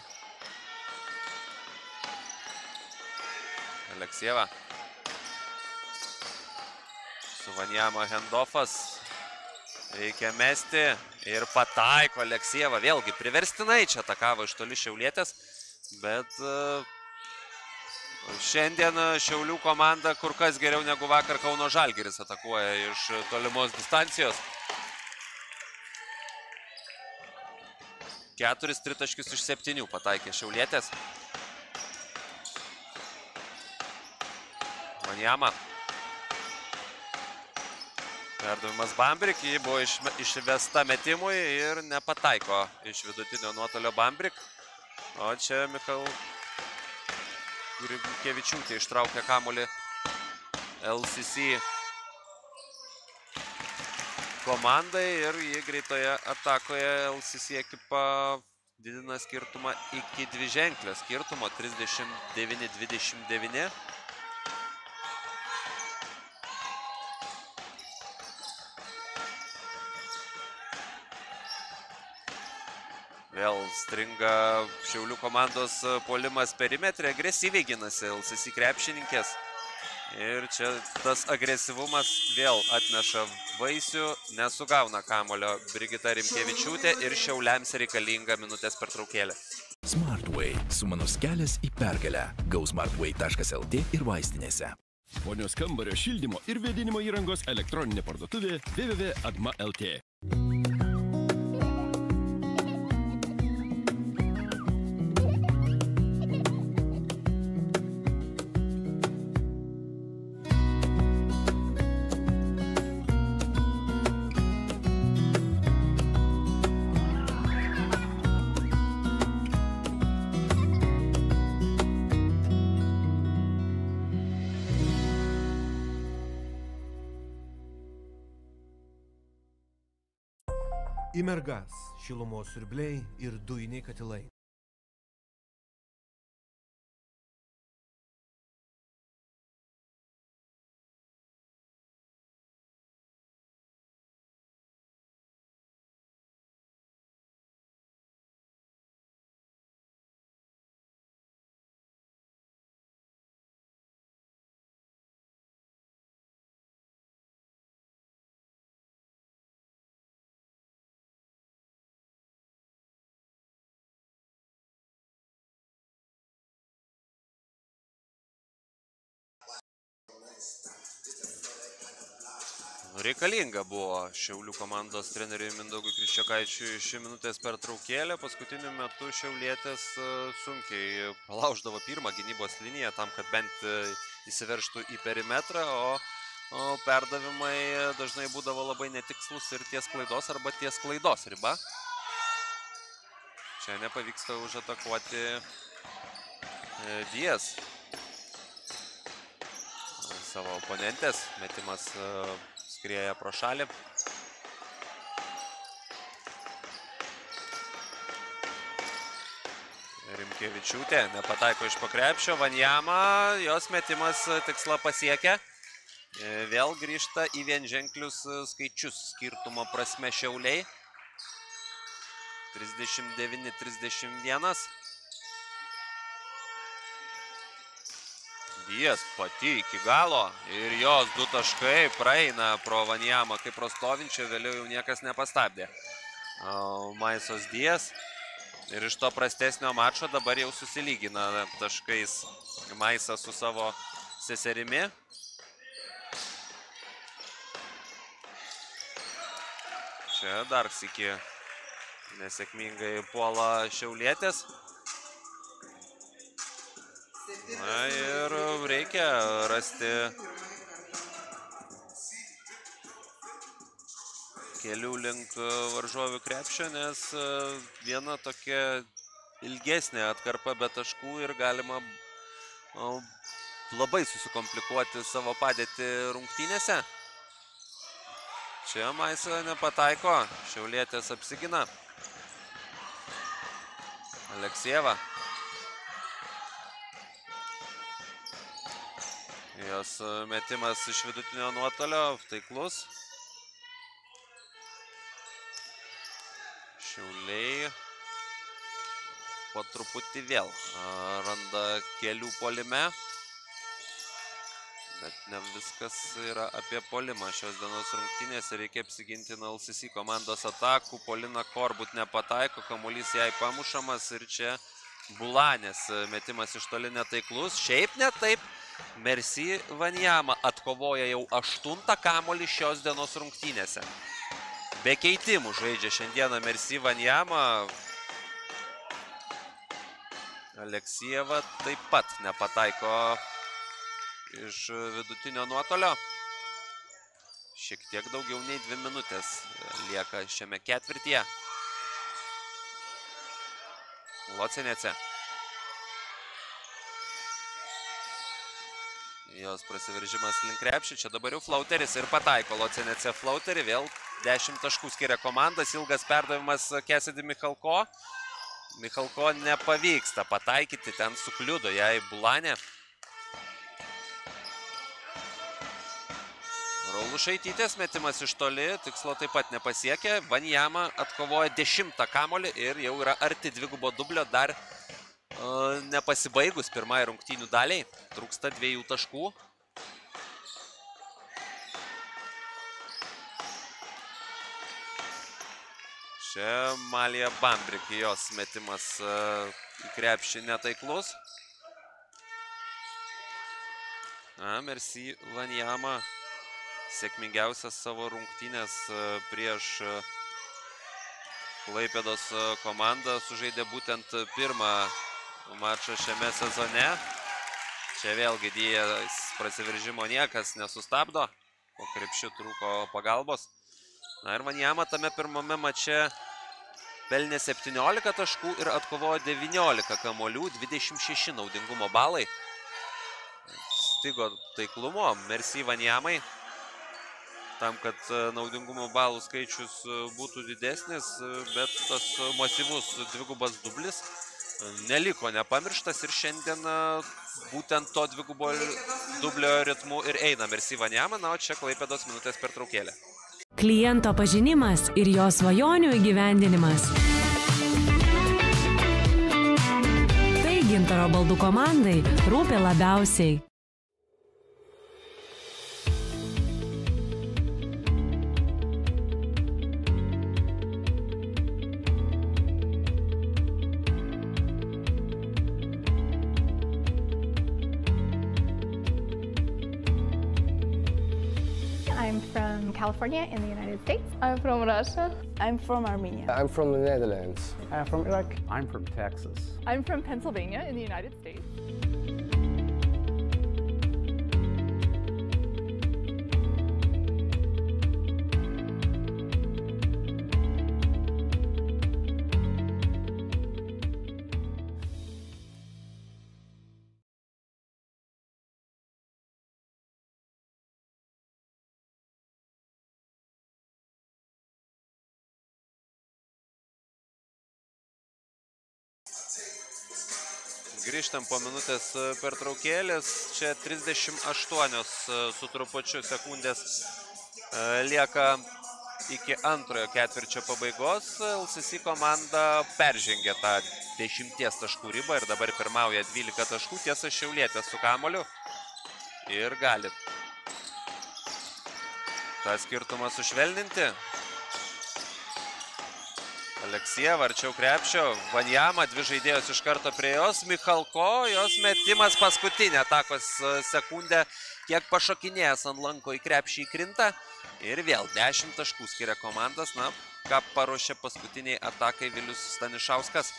Aleksejeva Su Vanjama handoffas. Reikia mesti ir pataiko Aleksejeva. Vėlgi priverstinai čia atakavo iš toli Šiaulietės, bet šiandien Šiaulių komanda kur kas geriau negu vakar Kauno Žalgiris atakuoja iš tolimos distancijos. 4 tritaškius iš 7 pataikė Šiaulietės. Vanjama. Perdavimas Bambrik, ji buvo išvesta metimui ir nepataiko iš vidutinio nuotolio Bambrik. O čia Michal Grikevičiūtė ištraukė kamuolį LCC komandai ir jį greitoje atakoje LCC ekipa didina skirtumą iki dviženklio skirtumo 39-29. Vėl stringa Šiaulių komandos puolimas perimetre, agresyviai ginasi LCC krepšininkės. Ir čia tas agresyvumas vėl atneša vaisių, nesugauna kamuolio Brigita Rimkevičiūtė ir Šiauliams reikalinga minutės pertraukėlė. Smartway – sumanus kelias į pergalę. GoSmartway.lt ir vaistinėse. Ponios kambario šildymo ir vėdinimo įrangos elektroninė parduotuvė www.adma.lt. Į mergas šilumos siurbliai ir dujiniai katilai. Reikalinga buvo Šiaulių komandos treneriui Mindaugui Kriščiokaičiui ši minutės pertraukėlė. Paskutiniu metu Šiaulietės sunkiai palauždavo pirmą gynybos liniją tam, kad bent įsiveržtų į perimetrą, o perdavimai dažnai būdavo labai netikslus ir ties klaidos arba ties klaidos riba. Čia nepavyksta užatakuoti Dias savo oponentės. Metimas skrieja pro šalį. Rimkevičiūtė nepataiko iš po krepšio. Vanjama, jos metimas tikslą pasiekia. Vėl grįžta į vienženklius skaičius skirtumo prasme Šiauliai. 39-31. Dias pati iki galo ir jos 2 taškai praeina pro Vanjamą kaip pro stovinčią, vėliau jau niekas nepastabdė. Maisos Dias ir iš to prastesnio mačo dabar jau susilygina taškais Maisa su savo seserimi. Čia dar sykį nesėkmingai puola Šiaulietės. Na ir reikia rasti kelių link varžovių krepšio, nes viena tokia ilgesnė atkarpa be taškų ir galima labai susikomplikuoti savo padėtį rungtynėse. Čia Maisa nepataiko, Šiaulietės apsigina. Aleksejeva. Jos metimas iš vidutinio nuotolio, taiklus. Šiauliai po truputį vėl randa kelių puolime. Bet ne viskas yra apie polimą šios dienos rungtynėse. Reikia apsiginti nuo LCC komandos atakų. Polina Korbut nepataiko, kamuolys jai pamušamas ir čia Bulanės metimas iš toli netaiklus. Šiaip netaip. Merci Vanyama atkovoja jau 8 kamuolį šios dienos rungtynėse. Be keitimų žaidžia šiandieną Merci Vanyama. Aleksijeva taip pat nepataiko iš vidutinio nuotolio. Šiek tiek daugiau nei 2 minutės lieka šiame ketvirtyje. Locenece. Jos prasiveržimas link krepšį. Čia dabar jau flauteris ir pataiko Locenece flauterį. Vėl 10 taškų skiria komandas. Ilgas perdavimas Cassidy Michalko. Michalko nepavyksta pataikyti. Ten sukliudo jai Bulanė. Raulušaitytės metimas iš toli. Tikslo taip pat nepasiekė. Vanyama atkovoja 10 kamuolį ir jau yra arti dvigubo dublio. Dar nepasibaigus pirmai rungtynių daliai. Trūksta 2 taškų. Čia Malija Bambrik, jos metimas į krepšį netaiklus. Merci Vanyama sėkmingiausias savo rungtynės prieš Klaipėdos komandą sužaidė būtent pirmą mačą šiame sezone. Čia vėlgi Dijas prasiveržimo niekas nesustabdo, po krepšiu trūko pagalbos. Na ir Vanyama tame pirmame mače pelnė 17 taškų ir atkovojo 19 kamuolių, 26 naudingumo balai. Stigo taiklumo Merci Vanyamai. Tam, kad naudingumo balų skaičius būtų didesnis, bet tas masyvus dvigubas dublis neliko nepamirštas ir šiandien būtent to dvigubo dublio ritmu ir eina Merci Vanyama, na, o čia Klaipėdos minutės pertraukėlė. Kliento pažinimas ir jo svajonių įgyvendinimas. Tai Gintaro baldų komandai rūpi labiausiai. I'm from California in the United States. I'm from Russia. I'm from Armenia. I'm from the Netherlands. I'm from Iraq. I'm from Texas. I'm from Pennsylvania in the United States. Grįžtam po minutės pertraukėlės. Čia 38 su trupučiu sekundės lieka iki antrojo ketvirčio pabaigos. LCC komanda peržengė tą 10 taškų ribą ir dabar pirmauja 12 taškų. Tiesa, Šiaulietė su kamuoliu ir gali tą skirtumą sušvelninti. Aleksijeva arčiau krepšio, Vanyama, 2 žaidėjos iš karto prie jos, Michalko, jos metimas paskutinė atakos sekundę, kiek pašokinėjęs ant lanko į krepšį įkrinta ir vėl 10 taškų skiria komandas, na, ką paruošė paskutiniai atakai Vilius Stanišauskas.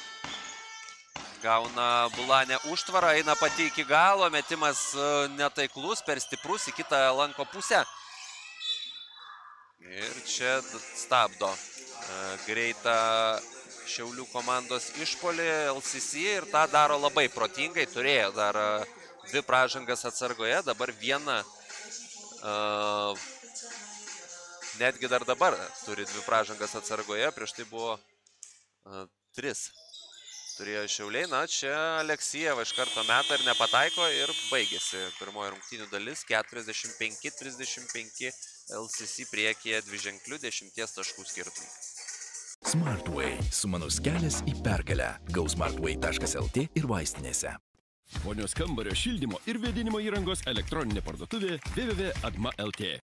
Gauna Bulanė užtvarą, eina pati iki galo, metimas netaiklus, per stiprus į kitą lanko pusę. Ir čia stabdo greitą Šiaulių komandos išpolį LCC ir tą daro labai protingai. Turėjo dar 2 pražangas atsargoje, dabar vieną, netgi dar dabar turi 2 pražangas atsargoje, prieš tai buvo 3. Turėjo Šiauliai, na, čia Aleksijeva iš karto meta ir nepataiko ir baigėsi pirmoji rungtynių dalis, 45-35 LCC priekyje dviženklių 10 taškų skirtumų. Smartway – sumanus kelias į pergalę. Gausmartway.lt ir vaistinėse. Ponios kambario šildymo ir vėdinimo įrangos elektroninė parduotuvė www.adma.lt.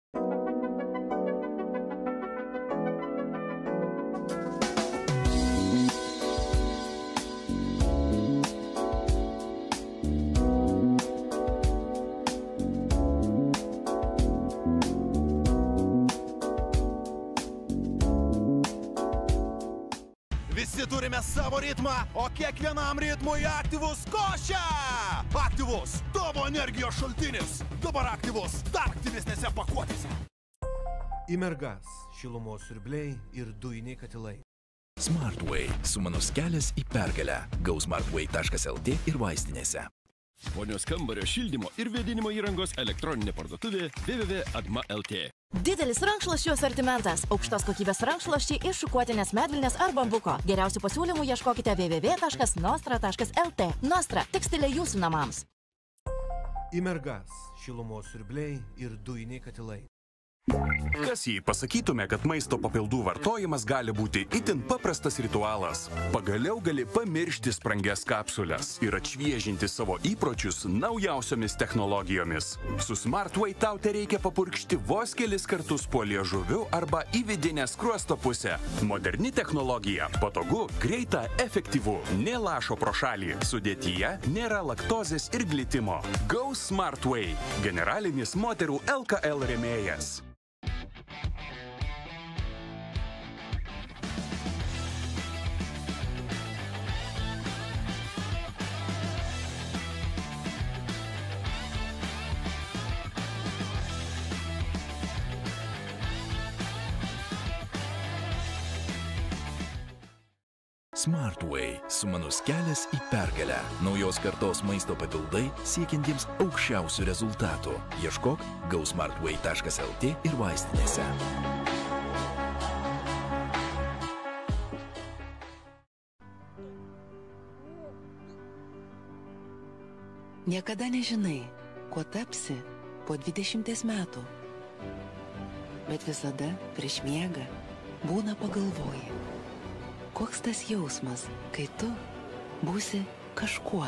Visi turime savo ritmą, o kiekvienam ritmui aktyvus košia! Aktyvus tavo energijos šaltinis. Dabar aktyvus dar aktyvesnėse pakuotėse. Imergas, šilumos siurbliai ir dujiniai katilai. Smartway – sumanus kelias į pergalę. gausmartway.lt ir vaistinėse. Ponios kambario šildymo ir vėdinimo įrangos elektroninė parduotuvė www.adma.lt. Didelis rankšluosčių asortimentas. Aukštos kokybės rankšluosčiai iš šukuotinės medvilnės ar bambuko. Geriausių pasiūlymų ieškokite www.nostra.lt. Nostra – tekstilė jūsų namams. Imergas, šilumos siurbliai ir dujiniai katilai. Kas jei pasakytume, kad maisto papildų vartojimas gali būti itin paprastas ritualas? Pagaliau gali pamiršti sprangias kapsules ir atšviežinti savo įpročius naujausiomis technologijomis. Su Smartway tau tereikia papurkšti vos kelis kartus po liežuviu arba į vidinę skruosto pusę. Moderni technologija, patogu, greita, efektyvu, nelašo pro šalį. Sudėtyje nėra laktozės ir glitimo. Go Smartway – generalinis moterų LKL rėmėjas. Smartway – sumanus kelias į pergalę. Naujos kartos maisto papildai siekiantiems aukščiausių rezultatų. Ieškok gausmartway.lt ir vaistinėse. Niekada nežinai, kuo tapsi po 20 metų. Bet visada prieš miegą būna pagalvoji. Koks tas jausmas, kai tu būsi kažkuo?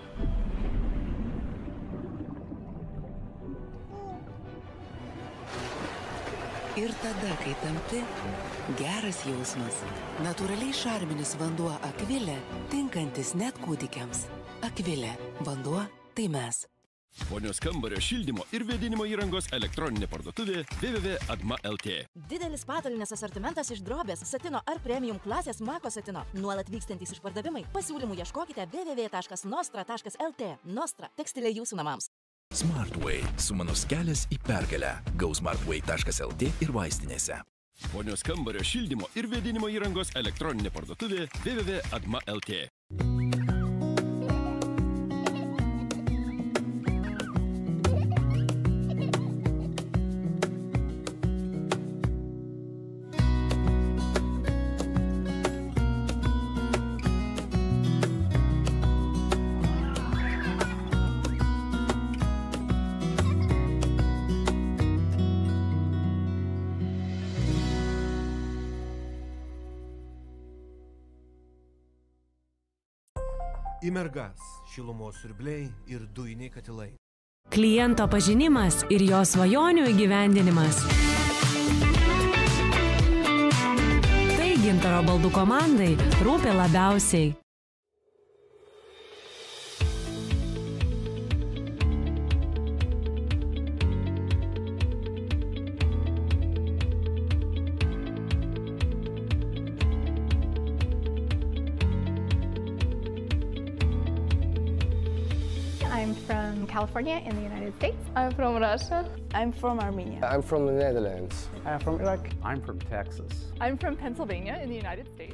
Ir tada, kai tampi, geras jausmas. Natūraliai šarminis vanduo Akvilė, tinkantis net kūdikiams. Akvilė – vanduo tai mes. Ponios kambario šildymo ir vėdinimo įrangos elektroninė parduotuvė www.adma.lt. Didelis patalynės asortimentas iš drobės, satino ar premium klasės mako satino. Nuolat vykstantys išpardavimai. Pasiūlymų ieškokite www.nostra.lt. Nostra – tekstilė jūsų namams. Smartway – sumanus kelias į pergalę. gausmartway.lt ir vaistinėse. Ponios kambario šildymo ir vėdinimo įrangos elektroninė parduotuvė www.adma.lt. Imergas, šilumos siurbliai ir dujiniai katilai. Kliento pažinimas ir jo svajonių įgyvendinimas. Tai Gintaro baldų komandai rūpi labiausiai. I'm from California in the United States. I'm from Russia. I'm from Armenia. I'm from the Netherlands. I'm from Iraq. I'm from Texas. I'm from Pennsylvania in the United States.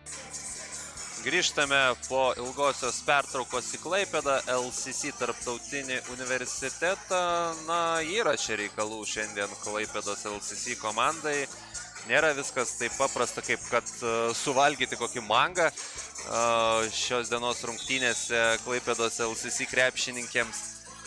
Grįžtame po ilgosios pertraukos į Klaipėdą, LCC tarptautinį universitetą. Na, yra čia reikalų šiandien Klaipėdos LCC komandai. Nėra viskas taip paprasta, kaip kad suvalgyti kokį mangą šios dienos rungtynėse Klaipėdos LCC krepšininkėms.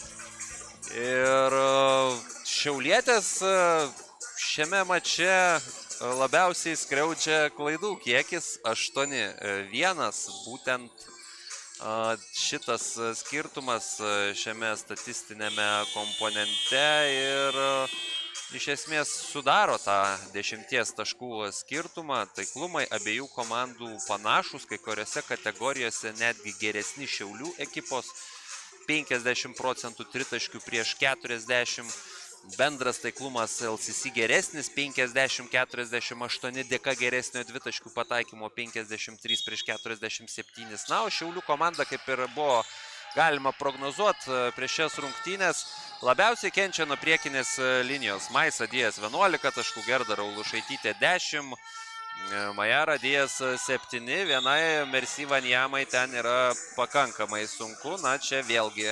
Ir Šiaulietės šiame mače labiausiai skriaudžia klaidų kiekis 8-1. Būtent šitas skirtumas šiame statistinėme komponente ir iš esmės sudaro tą 10 taškų skirtumą. Taiklumai abiejų komandų panašus, kai kuriuose kategorijose netgi geresni Šiaulių ekipos. 50% tritaškių prieš 40%. Bendras taiklumas LCC geresnis, 50-48, dėka geresnio dvitaškių pataikymo 53 prieš 47. Na, o Šiaulių komanda, kaip ir buvo galima prognozuoti prieš šias rungtynės, labiausiai kenčia nuo priekinės linijos. Maisa Dijas 11 taškų, Gerda Raulušaitytė 10, Majara Dijas 7, vienai Mercy Vanjamai ten yra pakankamai sunku. Na, čia vėlgi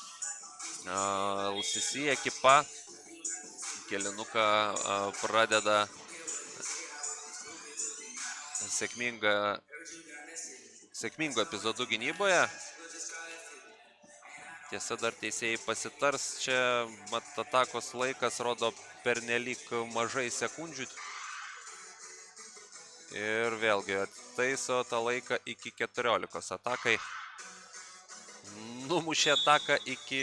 LCC ekipa kėlinuką pradeda sėkmingu epizodu gynyboje. Tiesa, dar teisėjai pasitars, čia atakos laikas rodo pernelyg mažai sekundžių. Ir vėlgi taiso tą laiką iki 14. Atakai numušė ataką iki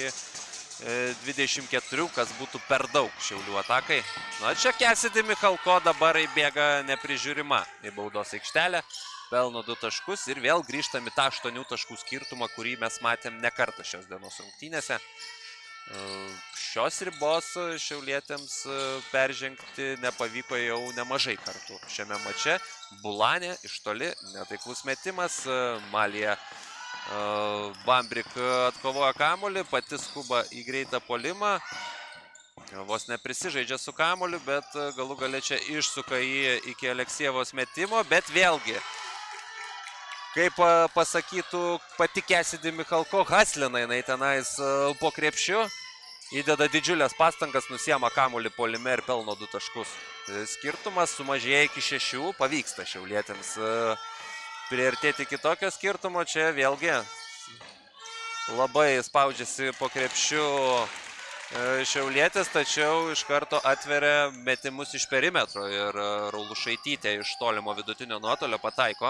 24, kas būtų per daug Šiaulių atakai. Na, čia Cassidy Michalko dabar įbėga neprižiūrima į baudos aikštelę, pelno 2 taškus ir vėl grįžtam į tą 8 taškų skirtumą, kurį mes matėm ne kartą šios dienos rungtynėse. Šios ribos šiaulietėms peržengti nepavyko jau nemažai kartų šiame mače. Bulanė iš toli, netaiklus metimas, Malija Bambrik atkovoja kamuolį, pati skuba į greitą puolimą, vos neprisižaidžia su kamuoliu, bet galų gale čia išsuka jį iki Aleksievos metimo, bet vėlgi, kaip pasakytų pati Cassidy Michalko, haslina jinai tenais po krepšiu, įdeda didžiulės pastangas, nusiema kamuolį puolime ir pelno 2 taškus. Skirtumas sumažėja iki 6, pavyksta šiaulietėms priartėti kitokio skirtumo. Čia vėlgi labai spaudžiasi po krepšiu šiaulietis, tačiau iš karto atveria metimus iš perimetro ir Raulušaitytė iš tolimo vidutinio nuotolio pataiko.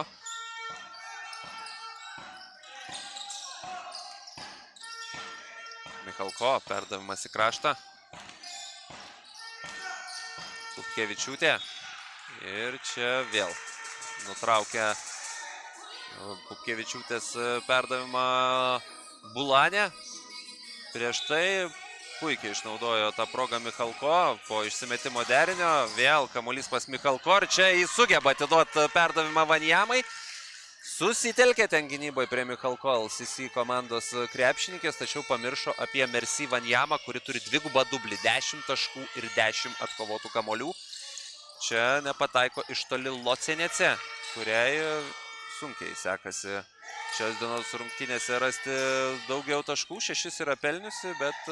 Michalko perdavimas į kraštą. Pupkevičiūtė ir čia vėl nutraukia Pupkevičiūtės perdavimą Bulanė. Prieš tai puikiai išnaudojo tą progą Michalko po išsimetimo derinio. Vėl kamuolys pas Michalko ir čia jis sugeba atiduoti perdavimą Vanjamai. Susitelkė ten gynyboje prie Michalko LCC komandos krepšininkės, tačiau pamiršo apie Mercy Vanjamą, kuri turi dvigubą dublį, 10 taškų ir 10 atkovotų kamuolių. Čia nepataiko iš toli Locenece, kuriai sunkiai sekasi šios dienos rungtynėse rasti daugiau taškų. 6 yra pelniusi, bet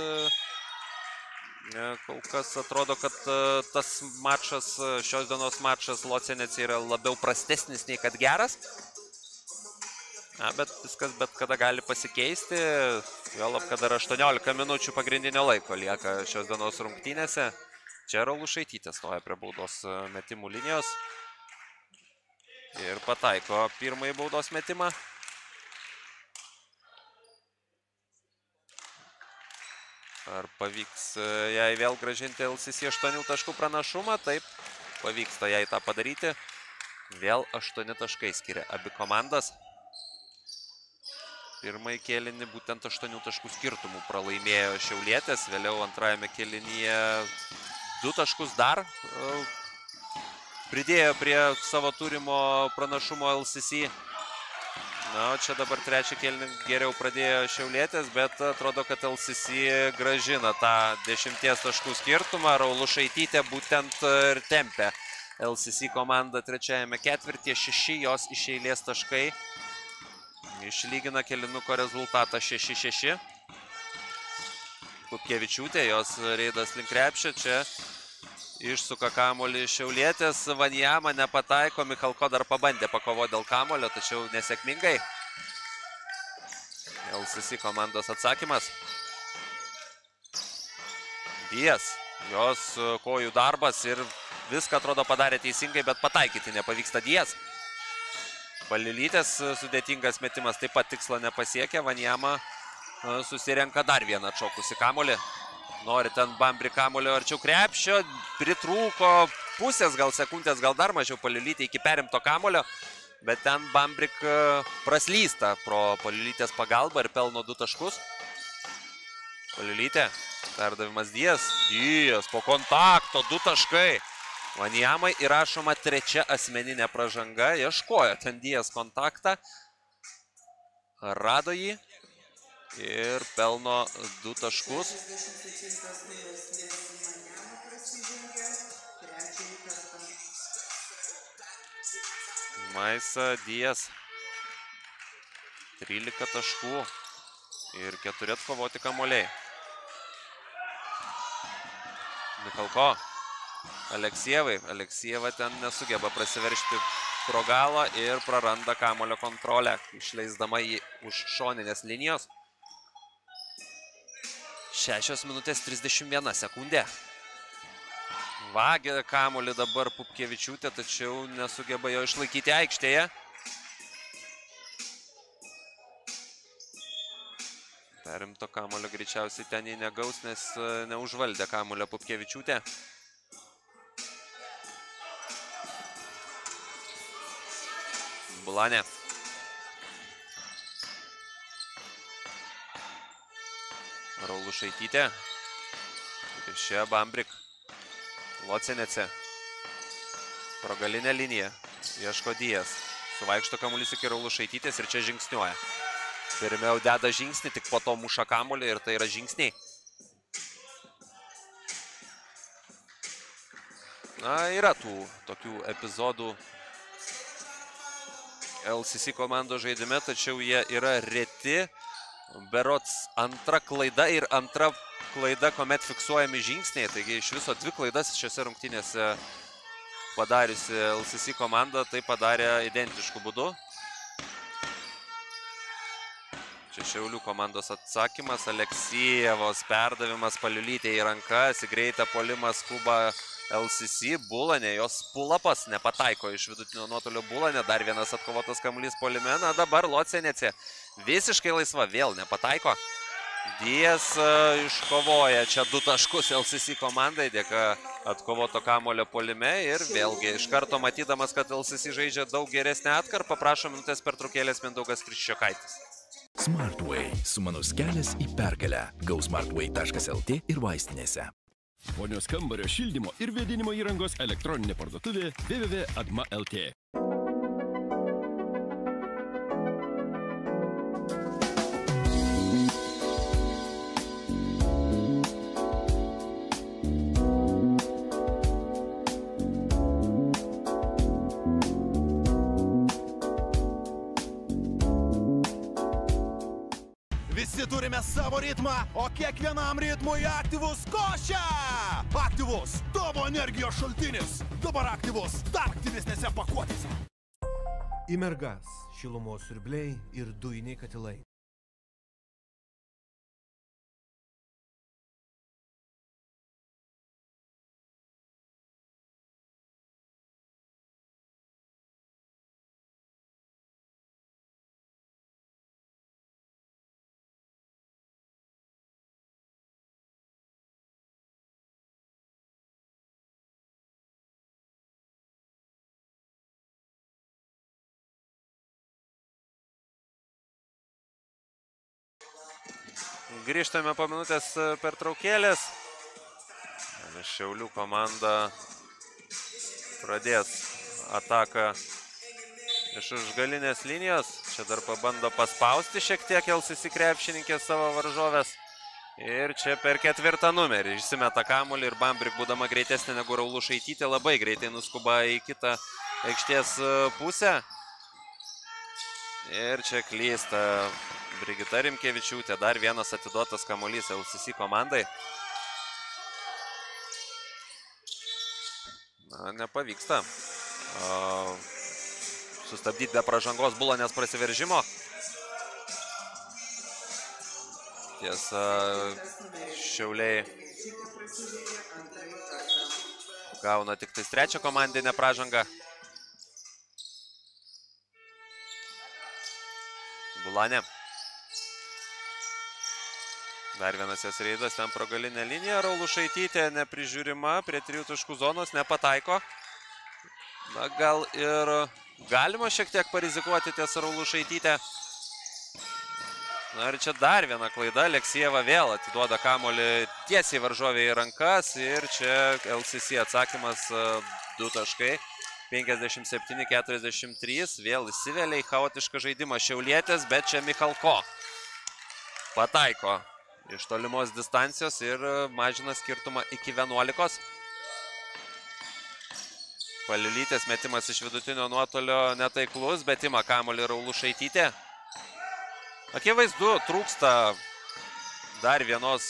kol kas atrodo, kad tas mačas, šios dienos mačas Locenece yra labiau prastesnis nei kad geras. Na, bet viskas bet kada gali pasikeisti. Galop, kad dar 18 minučių pagrindinio laiko lieka šios dienos rungtynėse. Čia Raulušaitytė stoja prie baudos metimų linijos. Ir pataiko pirmąjį baudos metimą. Ar pavyks jai vėl grąžinti LCC 8 taškų pranašumą? Taip, pavyksta jai tą padaryti. Vėl 8 taškai skiria abi komandas. Pirmąjį kėlinį būtent 8 taškų skirtumų pralaimėjo šiaulietės. Vėliau antrajame kėlinyje 2 taškus dar pridėjo prie savo turimo pranašumo LCC. Na, o čia dabar trečią kėlinį geriau pradėjo šiaulietės, bet atrodo, kad LCC grąžina tą 10 taškų skirtumą. Raulušaitytė būtent ir tempė LCC komanda trečiajame ketvirtyje, 6 jos iš eilės taškai. Išlygina kelinuko rezultatą 6-6. Pupkevičiūtė, jos reidas link krepšio, čia išsuka kamuolį šiaulietės, Vanjama nepataiko, Michalko dar pabandė pakovoti dėl kamuolio, tačiau nesėkmingai. LCC komandos atsakymas. Dias, jos kojų darbas ir viską atrodo padarė teisingai, bet pataikyti nepavyksta Dias. Palilytės sudėtingas metimas taip pat tikslo nepasiekė, Vanjama susirenka dar vieną atšokusį kamuolį. Nori ten Bambri kamuolio arčiau krepšio, pritrūko pusės, gal sekundės, gal dar mažiau Palilytė iki perimto kamuolio, bet ten Bambrik praslysta pro Palilytės pagalbą ir pelno 2 taškus. Palilytė, perdavimas Dias, Dias po kontakto 2 taškai. Vanjamai įrašoma 3 asmeninė pražanga, ieškojo ten Dias kontaktą, rado jį. Ir pelno 2 taškus. Maisa, Dias. 13 taškų. Ir 4 atkovoti kamuoliai. Michalko. Aleksejevai. Aleksejeva ten nesugeba prasiveršti pro galą ir praranda kamuolio kontrolę, išleisdama jį už šoninės linijos. 6 minutės 31 sekundė. Vagia kamuolį dabar Pupkevičiūtė, tačiau nesugeba jo išlaikyti aikštėje. Perimto kamuolio greičiausiai ten jį negaus, nes neužvaldė kamuolio Pupkevičiūtė. Bulanė. Raulušaitytė. Priešė Bambrik. Locenece. Progalinė linija. Ieško Dias. Suvaikšto kamuolys iki Raulušaitytės ir čia žingsniuoja. Pirmiau deda žingsnį, tik po to muša kamuolį ir tai yra žingsniai. Na, yra tų tokių epizodų LCC komandos žaidime, tačiau jie yra reti. Berods antra klaida ir antra klaida, kuomet fiksuojami žingsniai. Taigi iš viso 2 klaidas šiose rungtynėse padariusi LCC komanda, tai padarė identiškų būdų. Čia Šiaulių komandos atsakymas. Aleksejevos perdavimas Palilytė į rankas, į greitą puolimą skuba LCC. Bulanė, jos pull-upas nepataiko iš vidutinio nuotolio Bulanė. Dar vienas atkovotas kamuolys puolime. Na dabar Locenece visiškai laisva, vėl nepataiko. Dias iškovoja čia 2 taškus LCC komandai dėka atkovoto kamuolio puolime. Ir vėlgi iš karto matydamas, kad LCC žaidžia daug geresnę atkarpą, prašo minutės pertraukėlės Mindaugas Kriščiokaitis. Smartway – sumanus kelias į pergalę. gausmartway.lt ir vaistinėse. Ponios kambario šildymo ir vėdinimo įrangos elektroninė parduotuvė www.adma.lt. Visi turime savo ritmą, o kiekvienam ritmui aktyvus Košė! Aktyvus tavo energijos šaltinis. Dabar aktyvus dar aktyvesnėse pakuotėse. Imergas – šilumos siurbliai ir dujiniai katilai. Grįžtame po minutės pertraukėlės. Šiaulių komanda pradės ataką iš užgalinės linijos. Čia dar pabando paspausti šiek tiek LCC krepšininkė savo varžovės. Ir čia per ketvirtą numerį išsimeta kamuolį ir Bambrik, būdama greitesnė negu Raulušaitytė, labai greitai nuskuba į kitą aikštės pusę. Ir čia klysta Brigita Rimkevičiūtė, dar vienas atiduotas kamuolys LCC komandai. Na, nepavyksta sustabdyti be pražangos Bulonės prasiveržimo. Tiesa, Šiauliai gauna tik tais trečią komandinę pražangą. Bulanė. Dar vienas jos reidas, ten pro galinę liniją. Raulušaitytė neprižiūrima, prie 3 taškų zonos nepataiko. Na, gal ir galima šiek tiek parizikuoti ties Raulušaitytę. Na ir čia dar viena klaida, Aleksejeva vėl atiduoda kamuolį tiesiai varžovei į rankas ir čia LCC atsakymas 2 taškai, 57-43, vėl įsivelia į chaotišką žaidimą Šiaulietės, bet čia Michalko pataiko iš tolimos distancijos ir mažina skirtumą iki 11. Palilytės metimas iš vidutinio nuotolio netaiklus, bet ima kamuolį Raulušaitytė. Akivaizdu, trūksta dar vienos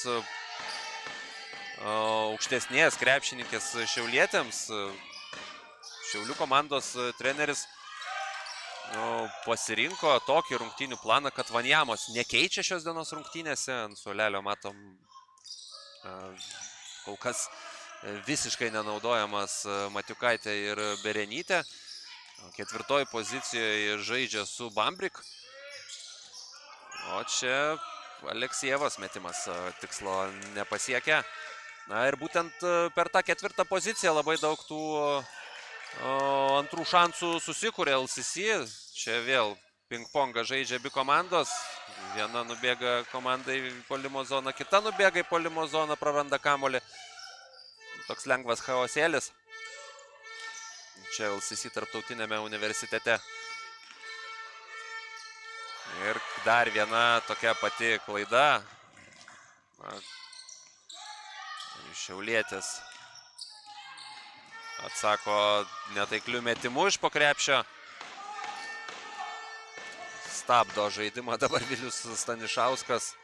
aukštesnės krepšininkės Šiaulietėms. Šiaulių komandos treneris pasirinko tokį rungtynių planą, kad Vanjamos nekeičia šios dienos rungtynėse. Ant suolelio matom kol kas visiškai nenaudojamas Matiukaitė ir Berenytė. Ketvirtoji pozicijoje žaidžia su Bambrik. O čia Aleksejevas metimas tikslo nepasiekia. Na ir būtent per tą ketvirtą poziciją labai daug tų antrų šansų susikūrė LCC. Čia vėl ping-pongą žaidžia abi komandos. Viena nubėga komandai į puolimo zoną, kita nubėga į puolimo zoną, praranda kamuolį. Toks lengvas chaosėlis. Čia LCC tarptautinėme universitete. Ir dar viena tokia pati klaida. Šiaulietis atsako netaikliu metimu iš po krepšio. Stabdo žaidimą dabar Vilius Stanišauskas.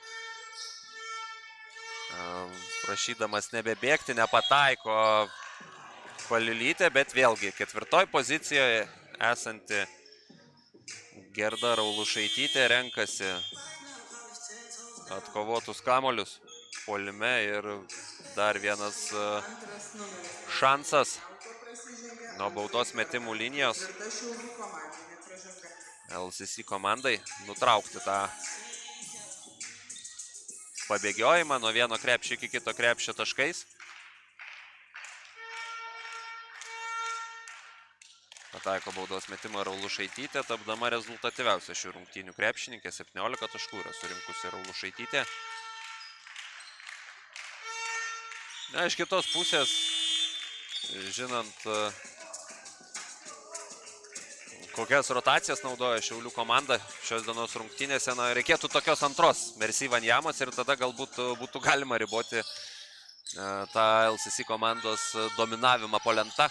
Prašydamas nebebėgti, nepataiko Palilytė, bet vėlgi ketvirtoj pozicijoje esanti Gerda Raulušaitytė renkasi atkovotus kamuolius puolime ir dar vienas šansas nuo baudos metimų linijos LCC komandai nutraukti tą pabėgiojimą nuo vieno krepšio iki kito krepšio taškais. Pataiko baudos metimą Raulušaitytė, tapdama rezultatyviausia šių rungtynių krepšininkė. 17 taškų yra surinkusi Raulušaitytė. Na, iš kitos pusės, žinant, kokias rotacijas naudoja Šiaulių komanda šios dienos rungtynėse, na, reikėtų tokios antros Mercy Vanjamos ir tada galbūt būtų galima riboti tą LCC komandos dominavimą po lenta.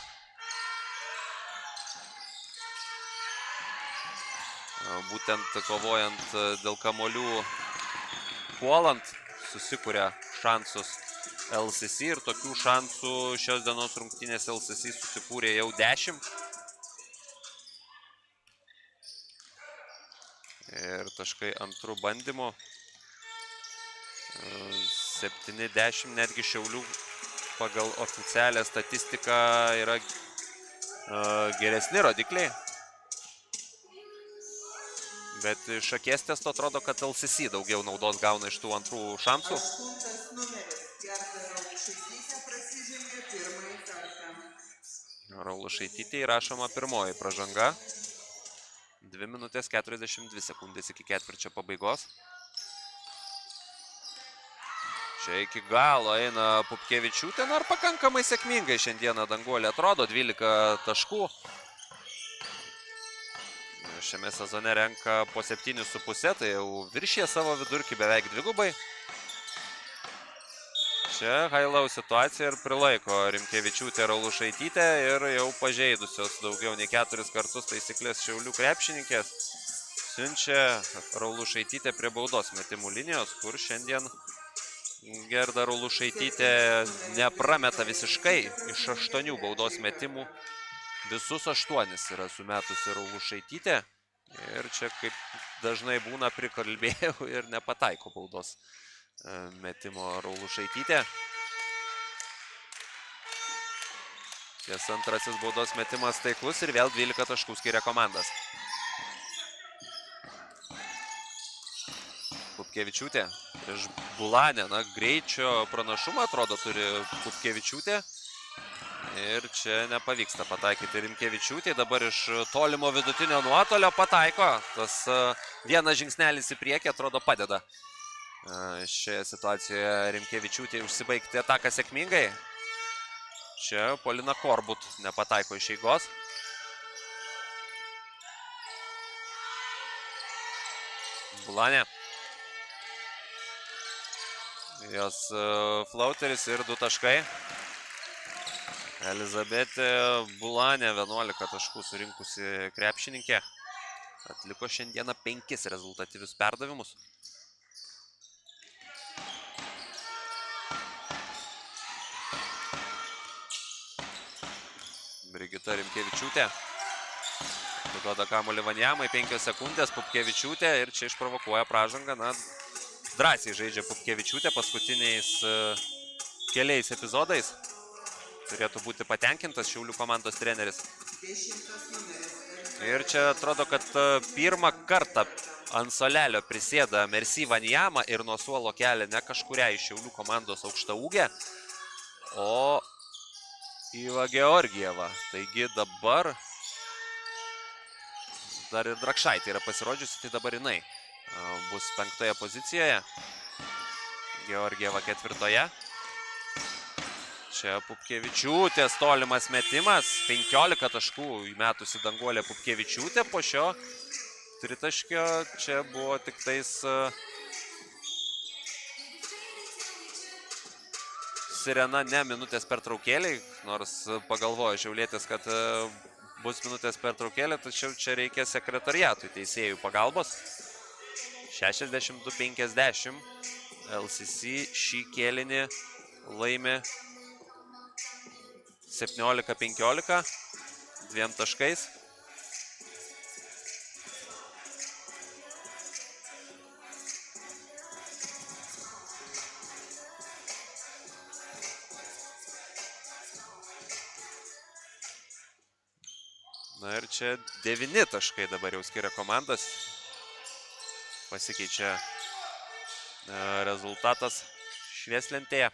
Būtent kovojant dėl kamuolių puolant susikūrė šansus LCC ir tokių šansų šios dienos rungtynės LCC susikūrė jau 10. Ir taškai antrų bandymų. 7-10 netgi Šiaulių pagal oficialią statistiką yra geresni rodikliai. Bet iš akies testo atrodo, kad LCC daugiau naudos gauna iš tų antrų šansų. Raulušaitytė įrašoma pirmoji pražanga. 2 minutės 42 sekundės iki ketvirčio pabaigos. Čia iki galo eina Pupkevičiūtė, na ir pakankamai sėkmingai šiandieną Danguolė atrodo, 12 taškų. Šiame sezone renka po 7,5, tai jau viršė savo vidurkį beveik dvigubai. Čia Hailau situacija ir prilaiko Rimkevičiūtė ir Aulušaitytė ir jau pažeidusios daugiau nei 4 kartus taisyklės Šiaulių krepšininkės siunčia Aulušaitytė prie baudos metimų linijos, kur šiandien Gerda Aulušaitytė neprameta visiškai iš 8 baudos metimų. Visus 8 yra sumetusi Aulušaitytė ir čia kaip dažnai būna prikalbėjau ir nepataiko baudos metimo Aulušaitytė. Ties antrasis baudos metimas taiklus ir vėl 12 taškų skiria komandas. Pupkevičiūtė prieš Bulanę. Na, greičio pranašumą atrodo turi Pupkevičiūtė. Ir čia nepavyksta pataikyti Rimkevičiūtė. Dabar iš tolimo vidutinio nuotolio pataiko. Tas vienas žingsnelis į priekį atrodo padeda šioje situacijoje Rimkevičiūtė užsibaigti ataką sėkmingai. Čia Polina Korbut nepataiko iš eigos. Bulanė. Jos flauteris ir 2 taškai. Elizabetė Bulanė 11 taškų surinkusi krepšininkė. Atliko šiandieną 5 rezultatyvius perdavimus. Brigita Rimkevičiūtė. Duoda kamuolį Vanjamai, 5 sekundės, Pupkevičiūtė ir čia išprovokuoja pražangą. Na, drąsiai žaidžia Pupkevičiūtė paskutiniais keliais epizodais. Turėtų būti patenkintas Šiaulių komandos treneris. Ir čia atrodo, kad pirmą kartą ant solelio prisėda Mercy Vanjama ir nuo suolo kelia ne kažkuria iš Šiaulių komandos aukštaūgė, o Iva Georgieva. Taigi dabar dar ir Drakšaitė yra pasirodžiusi, tai dabar jinai bus 5 pozicijoje. Georgieva 4. Čia Pupkevičiūtės tolimas metimas. 15 taškų įmetusi Danguolė Pupkevičiūtė. Po šio tritaškio čia buvo tik tais sirena ne minutės pertraukėliai, nors pagalvojo Šiaulietis, kad bus minutės pertraukėlė, tačiau čia reikia sekretariatui teisėjų pagalbos. 62-50. LCC šį kėlinį laimi 17-15, 2 taškais. Na ir čia 9 taškai dabar jau skiria komandas. Pasikeičia rezultatas švieslentėje.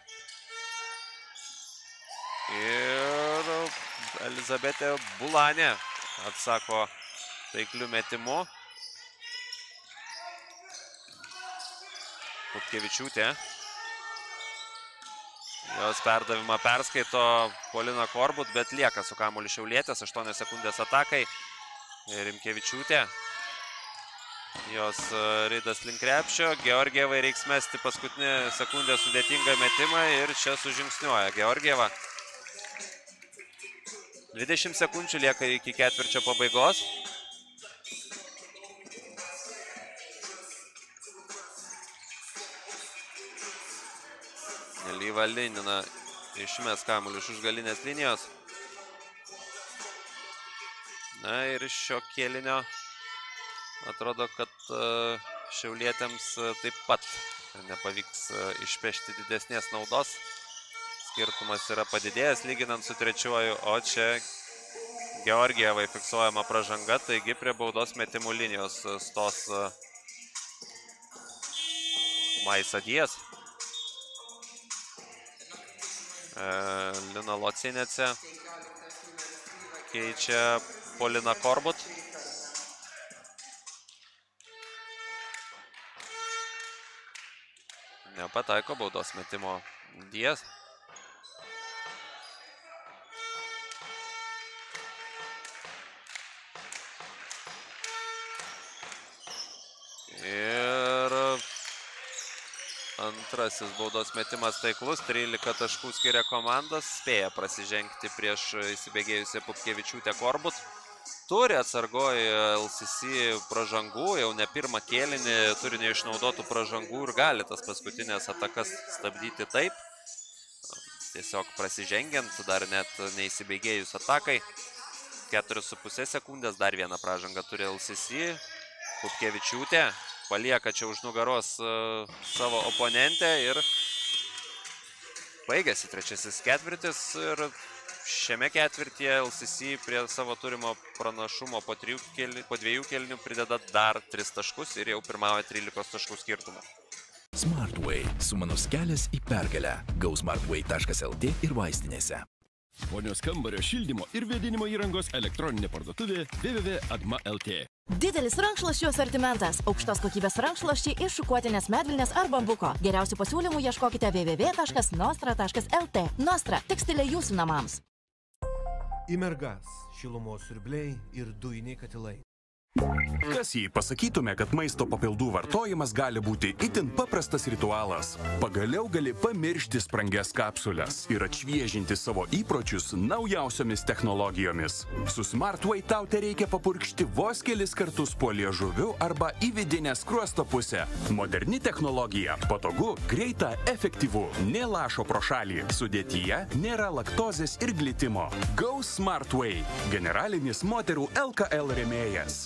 Ir Elizabetė Bulanė atsako taikliu metimu. Pupkevičiūtė. Jos perdavimą perskaito Polina Korbut, bet lieka su kamuoliu Šiaulietis. 8 sekundės atakai. Rimkevičiūtė. Jos raidas link krepšio. Georgievai reiks mesti paskutinį sekundę sudėtingą metimą ir čia sužingsniuoja Georgieva. 20 sekundžių lieka iki ketvirčio pabaigos. Lyva Linina išmes kamuolį iš už galinės linijos. Na ir iš šio kėlinio atrodo, kad šiaulietėms taip pat nepavyks išpešti didesnės naudos. Skirtumas yra padidėjęs lyginant su trečiuoju, o čia Georgievai fiksuojama pražanga, taigi prie baudos metimų linijos stos Maisa Dijas. Lina Locinėce keičia Polina Korbut. Nepataiko baudos metimo Dijas. Ir Antrasis baudos metimas taiklus, 13 taškų skiria komandos, spėja prasižengti prieš įsibėgėjusią Pupkevičiūtę Korbut. Turi atsargoji LCC pražangų, jau ne pirmą kėlinį turi neišnaudotų pražangų ir gali tas paskutinės atakas stabdyti taip. Tiesiog prasižengiant, dar net neįsibėgėjus atakai. 4,5 sekundės, dar vieną pražangą turi LCC. Pupkevičiūtė palieka čia už nugaros savo oponentę ir baigėsi trečiasis ketvirtis ir šiame ketvirtyje LCC prie savo turimo pranašumo po 2 kėlinių prideda dar 3 taškus ir jau pirmauja 13 taškų skirtumu. Smartway – sumanus kelias į pergalę. gausmartway.lt ir vaistinėse. Ponios kambario šildymo ir vėdinimo įrangos elektroninė parduotuvė www.adma.lt. Didelis rankšluosčių asortimentas. Aukštos kokybės rankšluosčiai iš šukuotinės medvilnės ar bambuko. Geriausių pasiūlymų ieškokite www.nostra.lt. Nostra – tekstilė jūsų namams. Imergas – šilumos siurbliai ir dujiniai katilai. Kas jei pasakytume, kad maisto papildų vartojimas gali būti itin paprastas ritualas? Pagaliau gali pamiršti sprangias kapsules ir atšviežinti savo įpročius naujausiomis technologijomis. Su Smartway tau tereikia papurkšti vos kelis kartus po liežuviu arba į vidinę skruosto pusę. Moderni technologija, patogu, greita, efektyvu, nė lašo pro šalį. Sudėtyje nėra laktozės ir glitimo. Go Smartway – generalinis moterų LKL rėmėjas.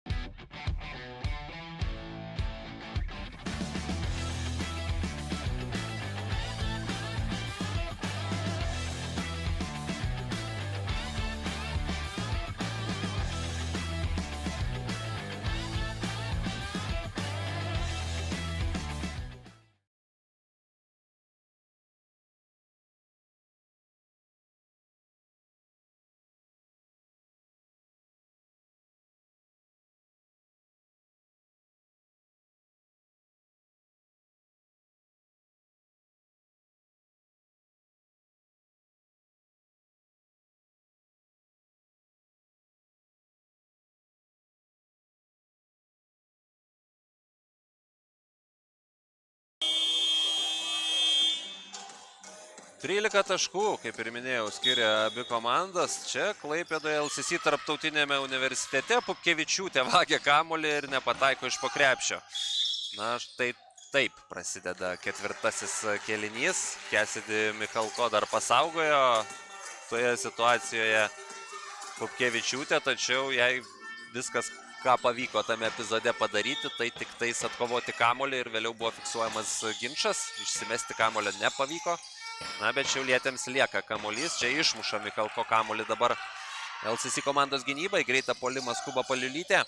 Trylika taškų, kaip ir minėjau, skiria abi komandas. Čia Klaipėdoje LCC tarptautinėme universitete Pupkevičiūtė vagė kamuolį ir nepataiko iš po krepšio. Na, štai taip prasideda ketvirtasis kėlinys. Cassidy Michalko dar pasaugojo toje situacijoje Pupkevičiūtė, tačiau jai viskas, ką pavyko tame epizode padaryti, tai tik tais atkovoti kamuolį ir vėliau buvo fiksuojamas ginčas. Išsimesti kamuolio nepavyko. Na, bet šiaulietėms lieka kamuolys. Čia išmuša Michalko kamuolį dabar LCC komandos gynybai. Greitą puolimą skuba Paliulytė.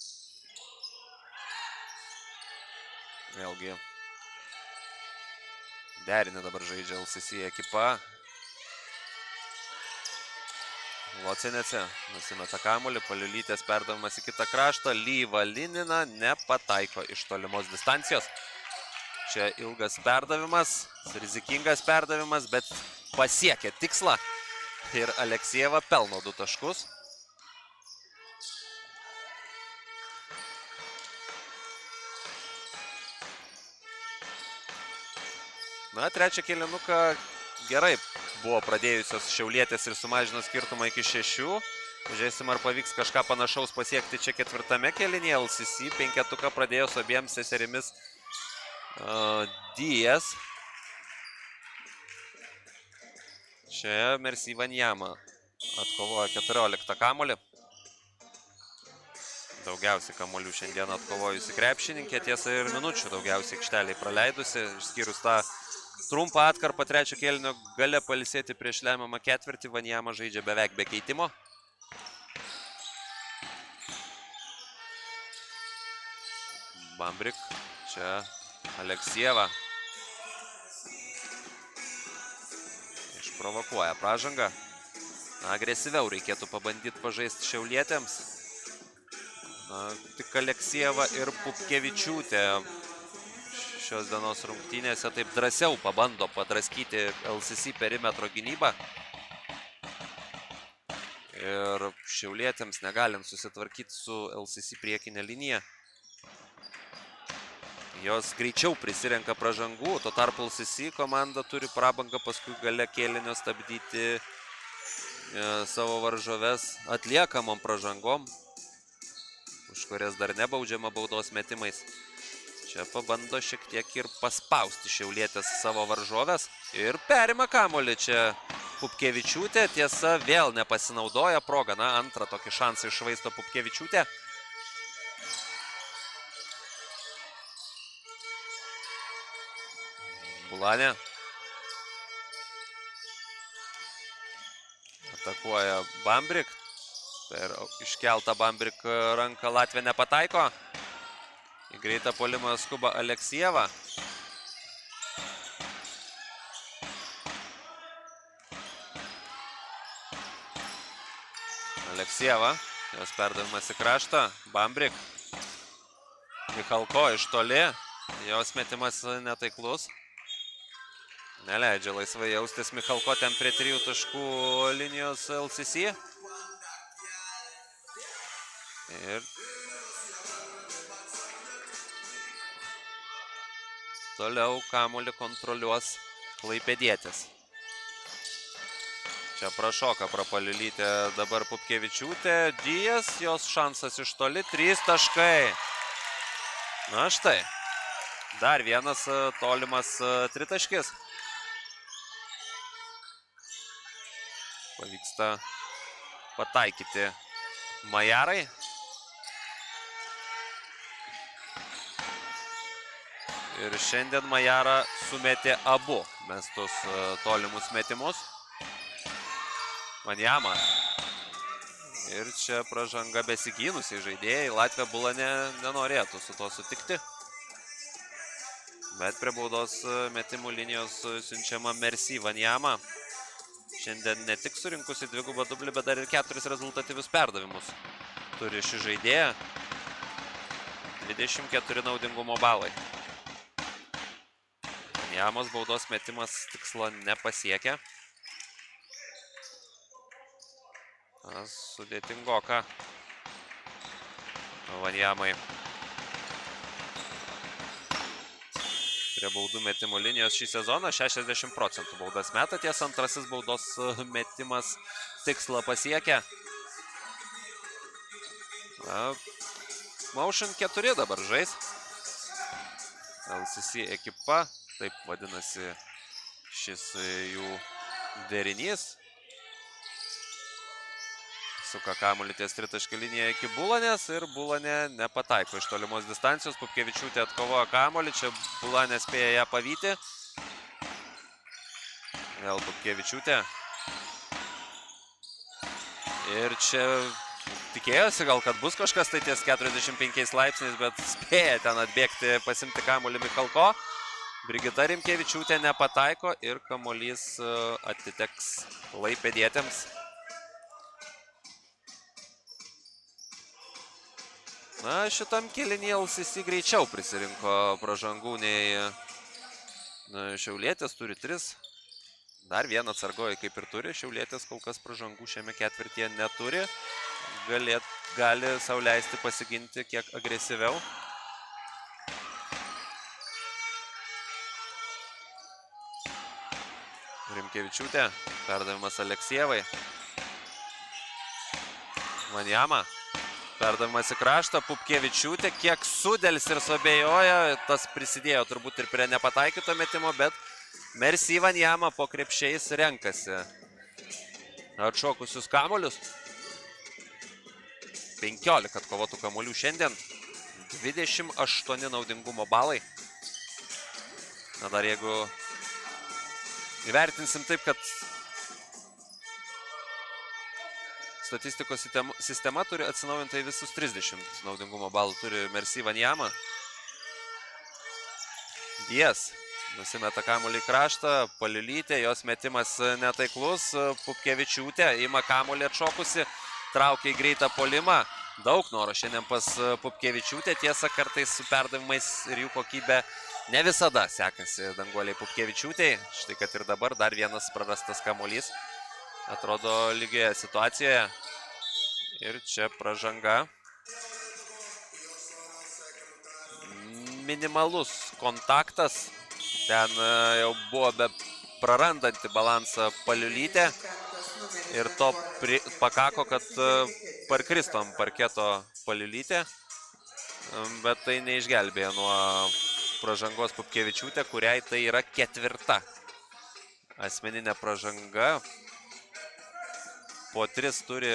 Vėlgi derinį dabar žaidžia LCC ekipa. Locenėse nusimeta kamuolį. Paliulytės perdavimas į kitą kraštą. Lyva Linina nepataiko iš tolimos distancijos. Čia ilgas perdavimas, rizikingas perdavimas, bet pasiekė tikslą. Ir Aleksejeva pelno 2 taškus. Na, trečią kėlinuką gerai buvo pradėjusios šiaulietės ir sumažino skirtumą iki 6. Žiūrėsim, ar pavyks kažką panašaus pasiekti čia ketvirtame kėlinyje. LCC penketuką pradėjo su abiems seserimis Dijas. Čia Mercy Vanjama atkovojo 14 kamuolį. Daugiausiai kamuolių šiandien atkovojusi krepšininkė, tiesa ir minučių daugiausiai aikšteliai praleidusi, išskyrus tą trumpą atkarpą trečio kėlinio gale pailsėti prieš lemiamą ketvirtį. Vanjama žaidžia beveik be keitimo. Bambrik, čia Aleksejeva išprovokuoja pražangą. Agresyviau reikėtų pabandyti pažaisti šiaulietėms. Tik Aleksejeva ir Pupkevičiūtė šios dienos rungtynėse taip drąsiau pabando padraskyti LCC perimetro gynybą. Ir šiaulietėms negalint susitvarkyti su LCC priekinė linija. Jos greičiau prisirenka pražangų, tuo tarpu LCC komanda turi prabangą paskui gale kėlinio stabdyti savo varžoves atliekamom pražangom, už kurias dar nebaudžiama baudos metimais. Čia pabando šiek tiek ir paspausti šiaulietės savo varžovės ir perima kamuolį čia Pupkevičiūtė. Tiesa, vėl nepasinaudoja progą. Na, antrą tokį šansą iššvaisto Pupkevičiūtė. Bulanė. Atakuoja Bambrik. Per iškeltą Bambrik ranką Latvija nepataiko. Į greitą puolimą skuba Aleksijeva. Aleksijeva. Jos perdavimas į kraštą. Bambrik. Michalko iš toli. Jos metimas netaiklus. Neleidžia laisvai jaustis Michalko ten prie 3 taškų linijos LCC. Ir toliau kamuolį kontroliuos klaipėdietis. Čia prašoka Prapaliulytė, dabar Pupkevičiūtė. Dijas, jos šansas iš toli, 3 taškai. Na štai, dar vienas tolimas tritaškis. Pavyksta pataikyti Majarai. Ir šiandien Majara sumetė abu mestus tolimus metimus. Vanjama. Ir čia pražanga besigynusiai žaidėjai. Latvija Bulanė nenorėtų su to sutikti. Bet prie baudos metimų linijos siunčiama Mercy Vanjama. Šiandien ne tik surinkusi dvigubą dublį, bet dar ir 4 rezultatyvius perdavimus turi ši žaidėja. 24 naudingumo balai. Vanjamos baudos metimas tikslo nepasiekia. Sudėtingoka Vanjamai. Prie baudų metimo linijos šį sezoną 60% baudas meta, ties antrasis baudos metimas tikslą pasiekia. Motion 4 dabar žais. LCC ekipa, taip vadinasi šis jų derinys. Suka kamuolį ties tritaškio liniją iki Bulanės ir Bulanė nepataiko iš tolimos distancijos. Pupkevičiūtė atkovoja kamuolį, čia Bulanė spėja ją pavyti. Vėl Pupkevičiūtė. Ir čia tikėjosi gal, kad bus kažkas tai ties 45 laipsniais, bet spėja ten atbėgti, pasimti kamuolį Michalko. Brigita Rimkevičiūtė nepataiko ir kamuolys atiteks klaipėdietėms. Na, šitam kėlinį LCC greičiau prisirinko pražangų nei Šiaulietis, turi 3. Dar vieną atsargoji kaip ir turi. Šiaulietis kol kas pražangų šiame ketvirtyje neturi. Gali sau leisti pasiginti kiek agresyviau. Rimkevičiūtė, perdavimas Aleksijevai. Vanjama. Perdavimas į kraštą, Pupkevičiūtė, kiek sudėlis ir suabejoja, tas prisidėjo turbūt ir prie nepataikyto metimo, bet Mercy Vanjama po krepšiais renkasi atšokusius kamuolius. 15 atkovotų kamuolių šiandien, 28 naudingumo balai. Na dar jeigu įvertinsim taip, kad statistikos sistema turi atsinaujintai visus 30 naudingumo balų. Turi Mercy Vanjama. Dies nusimeta kamuolį į kraštą. Paliulytė, jos metimas netaiklus. Pupkevičiūtė ima kamuolį atšokusi. Traukia į greitą puolimą. Daug noro šiandien pas Pupkevičiūtė. Tiesa, kartais su perdavimais ir jų kokybė ne visada sekasi Danguolei Pupkevičiūtei. Štai kad ir dabar dar vienas prarastas kamuolys. Atrodo lygioje situacijoje. Ir čia pražanga. minimalus kontaktas. Ten jau buvo be prarandanti balansą Paliulytė. Ir to pakako, kad parkristom parketo Paliulytė. Bet tai neišgelbėjo nuo pražangos Pupkevičiūtė, kuriai tai yra 4. asmeninė pražanga. Po 3 turi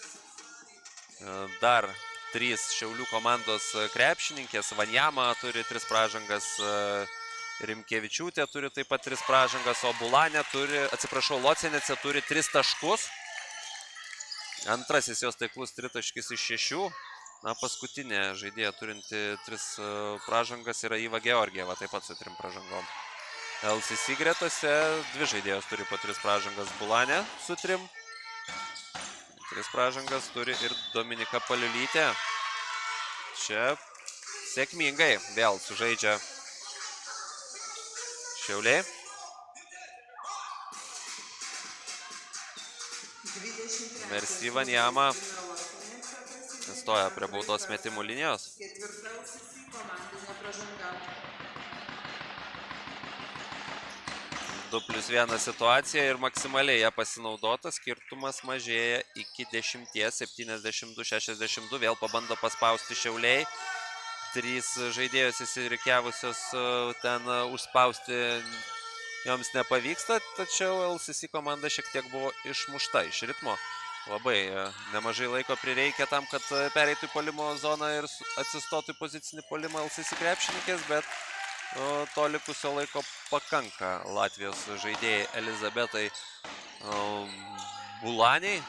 dar 3 Šiaulių komandos krepšininkės. Vanjama turi 3 pražangas, Rimkevičiūtė turi taip pat 3 pražangas, o Bulanė turi, Locenėce turi 3 taškus. Antrasis jos taiklus 3 taškis iš 6. Na, paskutinė žaidėja turinti 3 pražangas yra Iva Georgieva, taip pat su 3 pražangom. LCC gretose 2 žaidėjos turi po 3 pražangas, Bulanė su 3. 3 pražangas turi ir Dominika Paliulytė. Čia sėkmingai vėl sužaidžia Šiauliai. Mersi Vanjama stoja prie baudos metimų linijos. 2+1 situacija ir maksimaliai ją pasinaudota. Skirtumas mažėja iki 10, 72-62. Vėl pabando paspausti Šiauliai. 3 žaidėjos įsirikiavusios ten užspausti joms nepavyksta, tačiau LCC komanda šiek tiek buvo išmušta iš ritmo. Labai nemažai laiko prireikia tam, kad pereitų į puolimo zoną ir atsistotų į pozicinį puolimą LCC krepšininkės, bet to likusio laiko pakanka Latvijos žaidėjai Elizabetai Bulaniai.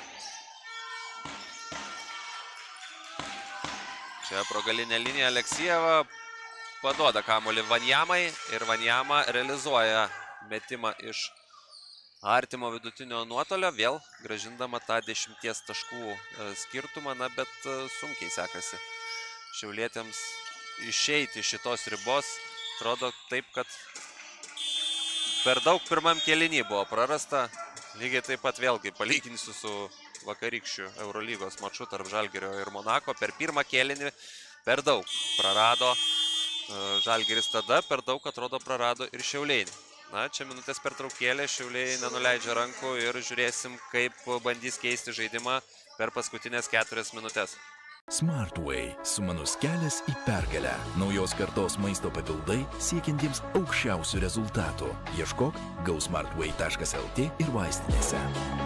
Čia pro galinę liniją Aleksijeva paduoda kamuolį Vanjamai ir Vanjama realizuoja metimą iš artimo vidutinio nuotolio, vėl grąžindama tą 10 taškų skirtumą, na, bet sunkiai sekasi šiaulietėms išeiti šitos ribos. Atrodo taip, kad per daug pirmam kėliny buvo prarasta. Lygiai taip pat vėlgi palyginsiu su vakarykščiu Eurolygos maču tarp Žalgirio ir Monako. Per pirmą kėlinį per daug prarado Žalgiris tada, per daug atrodo prarado ir Šiauliai. Na, čia minutės pertraukėlė, Šiauliai nenuleidžia rankų ir žiūrėsim, kaip bandys keisti žaidimą per paskutinės 4 minutės. Smartway – sumanus kelias į pergalę. Naujos kartos maisto papildai siekiantiems aukščiausių rezultatų. Ieškok gausmartway.lt ir vaistinėse.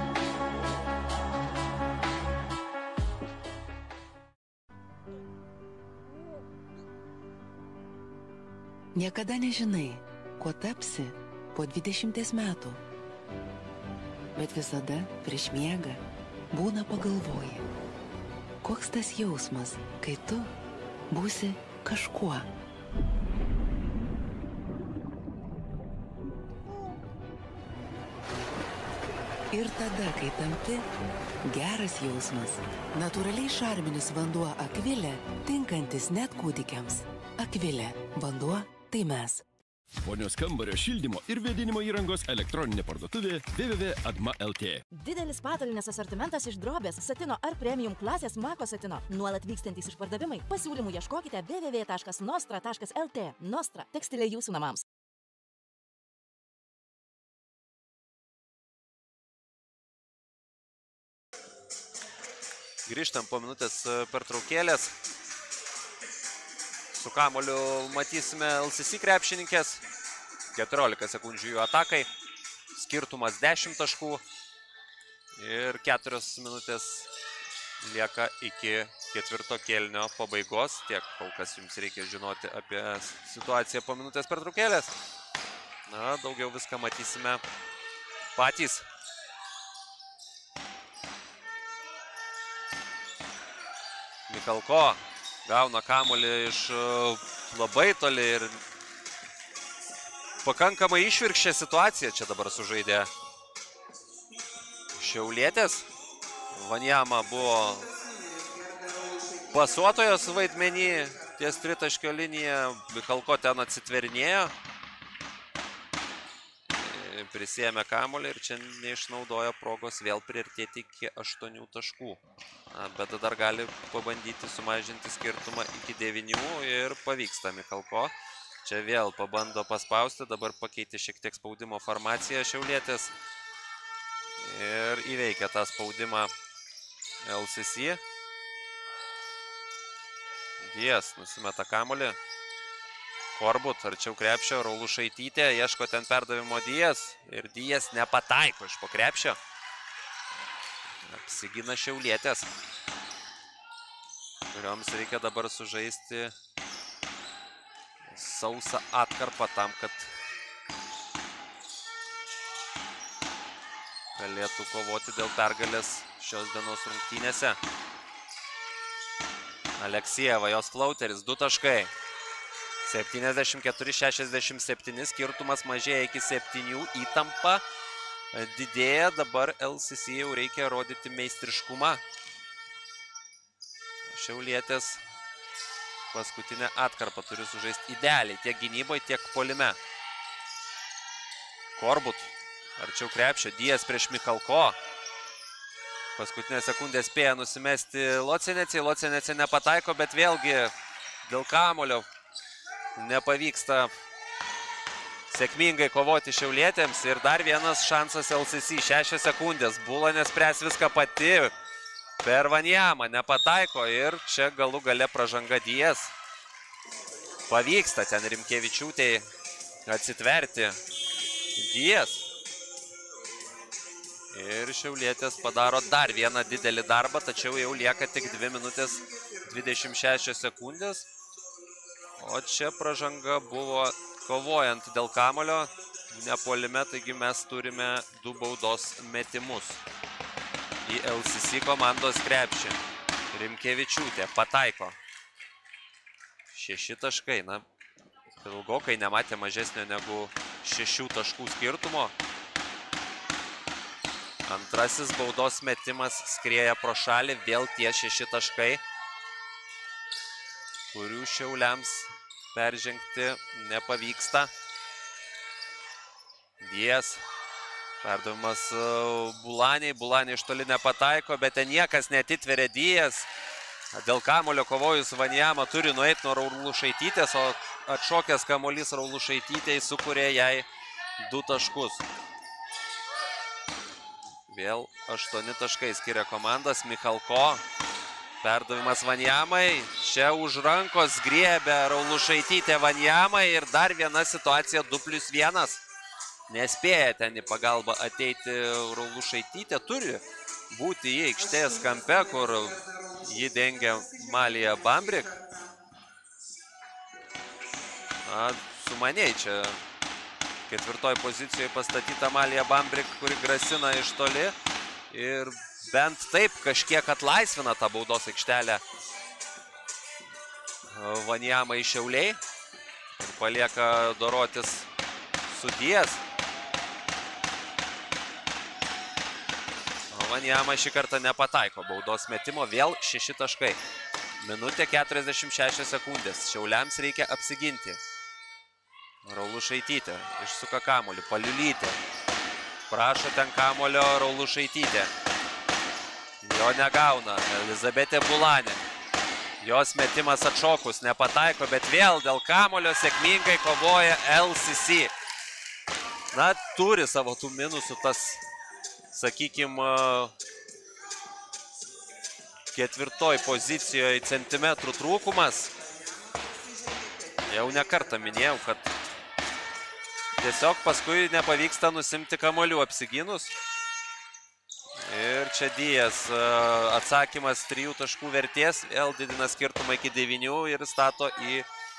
Niekada nežinai, kuo tapsi po 20 metų. Bet visada prieš miegą būna pagalvoji. Koks tas jausmas, kai tu būsi kažkuo. Ir tada, kai tampi, geras jausmas. Natūraliai šarminis vanduo Akvilė, tinkantis net kūdikiams. Akvilė, vanduo tai mes. Ponios kambario šildymo ir vėdinimo įrangos elektroninė parduotuvė www.adma.lt. Didelis patalynės asortimentas iš drobės, satino ar premium klasės Mako satino. Nuolat vykstantys išpardavimai. Pasiūlymų ieškokite www.nostra.lt. Nostra – tekstilė jūsų namams. Grįžtam po minutės pertraukėlės. Su kamuoliu matysime LCC krepšininkės. 14 sekundžių jų atakai. Skirtumas 10 taškų. Ir 4 minutės lieka iki 4 kėlinio pabaigos. Tiek kol kas jums reikia žinoti apie situaciją po minutės pertraukėlės. Na, daugiau viską matysime patys. Mikalko gauna kamuolį iš labai toli ir pakankamai išvirkščią situaciją čia dabar sužaidė šiaulietės. Vanjama buvo pasuotojos vaidmenį ties tritaškio liniją. Mikalko ten atsitverinėjo. prisėmė kamuolį ir čia neišnaudojo progos vėl priartėti iki 8 taškų. Bet dar gali pabandyti sumažinti skirtumą iki 9 ir pavyksta Michalko. Čia vėl pabando paspausti, dabar pakeitė šiek tiek spaudimo formaciją Šiaulietis. Ir įveikia tą spaudimą LCC. Dies nusimeta kamuolį. Korbut arčiau krepšio, Raulušaitytė, ieško ten perdavimo Dies ir Dies nepataiko iš po krepšio. Apsigina Šiaulietės, kurioms reikia dabar sužaisti sausą atkarpą tam, kad galėtų kovoti dėl pergalės šios dienos rungtynėse. Aleksejeva, jos flauteris, 2 taškai. 74-67, skirtumas mažėja iki 7, įtampa didėja, dabar LCC jau reikia rodyti meistriškumą. Šiaulietės paskutinę atkarpą turi sužaisti idealiai, tiek gynyboje, tiek puolime. Korbut, arčiau krepšio, Dies prieš Michalko. Paskutinę sekundę spėja nusimesti Locenecį, Locenecį nepataiko, bet vėlgi dėl kamuolio nepavyksta sėkmingai kovoti Šiaulietėms ir dar vienas šansas LCC, 6 sekundės, Bulanė spręs viską pati per Vanjamą, nepataiko ir čia galų gale pražanga Dies. Pavyksta ten Rimkevičiūtei atsitverti Dies. Ir Šiaulietės padaro dar vieną didelį darbą, tačiau jau lieka tik 2 minutės 26 sekundės. O čia pražanga buvo kovojant dėl kamulio, nepuolime, taigi mes turime 2 baudos metimus į LCC komandos krepšį. Rimkevičiūtė pataiko. 6 taškai, na, ilgokai nematė mažesnio negu 6 taškų skirtumo. Antrasis baudos metimas skrieja pro šalį, vėl tie 6 taškai, kurių Šiauliams peržengti nepavyksta. Dies. Perdavimas Bulaniai. Bulaniai iš toli nepataiko, bet ten niekas netitveria Dies. Dėl kamulio kovojus Vanjama turi nueiti nuo Raulušaitytės, o atšokęs kamuolys Raulušaitytei sukūrė jai 2 taškus. Vėl 8 taškai skiria komandas. Michalko. Perdavimas Vanjamai, čia už rankos griebė Raulušaitytė Vanjamai ir dar viena situacija 2+1. Nespėja ten į pagalbą ateiti Raulušaitytė, turi būti į aikštės kampe, kur ji dengia Malija Bambrik. Sumaniai čia 4. pozicijoje pastatyta Malija Bambrik, kuri grasina iš toli ir bent taip kažkiek atlaisvina tą baudos aikštelę Vanjamai Šiauliai ir palieka dorotis su Dies. Vanjama šį kartą nepataiko baudos metimo, vėl 6 taškai. Minutė 46 sekundės. Šiauliams reikia apsiginti. Raulušaitytė išsuka kamuolį, Paliulytė. Prašo ten kamuolio Raulušaitytė. Jo negauna Elizabetė Bulanė. Jos metimas atšokus nepataiko, bet vėl dėl kamuolio sėkmingai kovoja LCC. Na, turi savo tų minusų tas, sakykime, 4. pozicijoje centimetrų trūkumas. Jau ne kartą minėjau, kad tiesiog paskui nepavyksta nusimti kamuolių apsiginus. Ir čia Dies atsakymas 3 taškų vertės, vėl didina skirtumą iki 9 ir stato į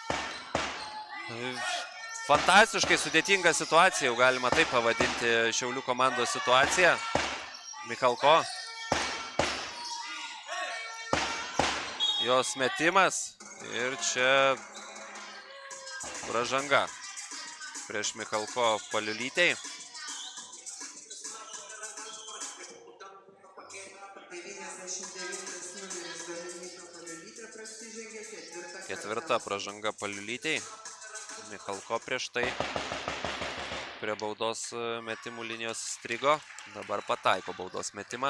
fantastiškai sudėtingą situaciją, jau galima taip pavadinti Šiaulių komandos situaciją. Michalko. Jos metimas ir čia pražanga prieš Michalko Paliulytei. Ketvirta pražanga Paliulytei. Michalko prieš tai prie baudos metimų linijos strigo. Dabar pataiko baudos metimą.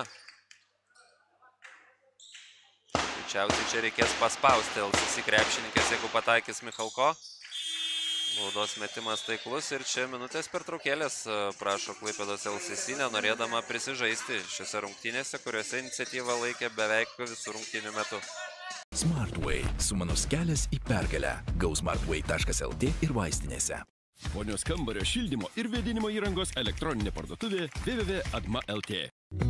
Greičiausiai čia reikės paspausti LCC krepšininkės, jeigu pataikys Michalko. Baudos metimas taiklus ir čia minutės pertraukėlės prašo Klaipėdos LCC, nenorėdama prisižaisti šiose rungtynėse, kuriuose iniciatyvą laikė beveik visų rungtynių metu. Smartway – sumanus kelias į pergalę. GoSmartway.lt ir vaistinėse. Ponios kambario šildymo ir vėdinimo įrangos elektroninė parduotuvė www.adma.lt.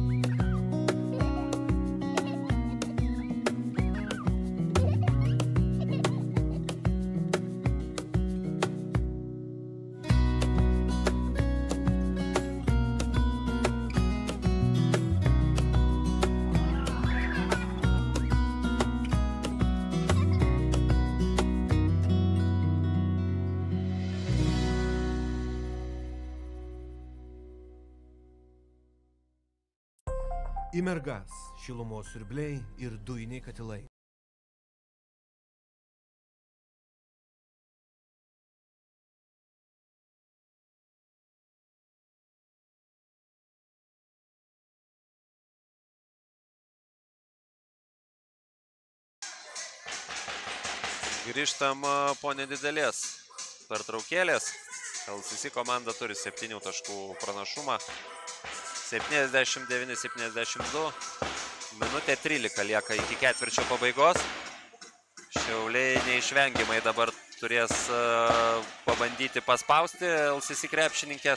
Į mergas šilumos siurbliai ir dujiniai katilai. Grįžtam po nedidelės pertraukėlės. LCC komanda turi 7 taškų pranašumą. 79-72. Minutė 13 lieka iki ketvirčio pabaigos. Šiauliai neišvengiamai dabar turės pabandyti paspausti LCC krepšininkės.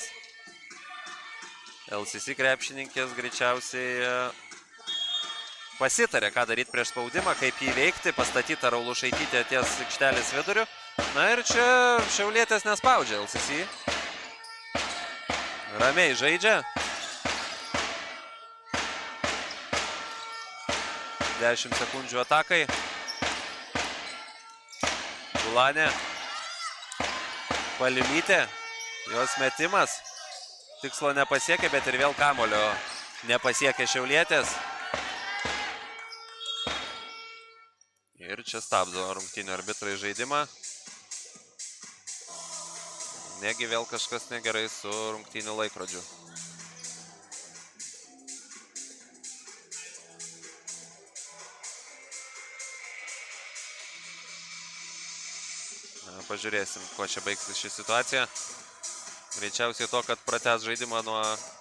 LCC krepšininkės greičiausiai pasitarė, ką daryti prieš spaudimą, kaip jį veikti, pastatyta Raulušaitytė ties aikštelės viduriu. Na ir čia šiaulietės nespaudžia LCC. Ramiai žaidžia. 10 sekundžių atakai. Gulanė. Palimytė. Jos metimas. Tikslo nepasiekė, bet ir vėl kamulio nepasiekė šiaulietės. Ir čia stabdo rungtynių arbitrai žaidimą. Negi vėl kažkas negerai su rungtynių laikrodžiu. Pažiūrėsim, kuo čia baigsis ši situacija. Greičiausiai to, kad pratęs žaidimą nuo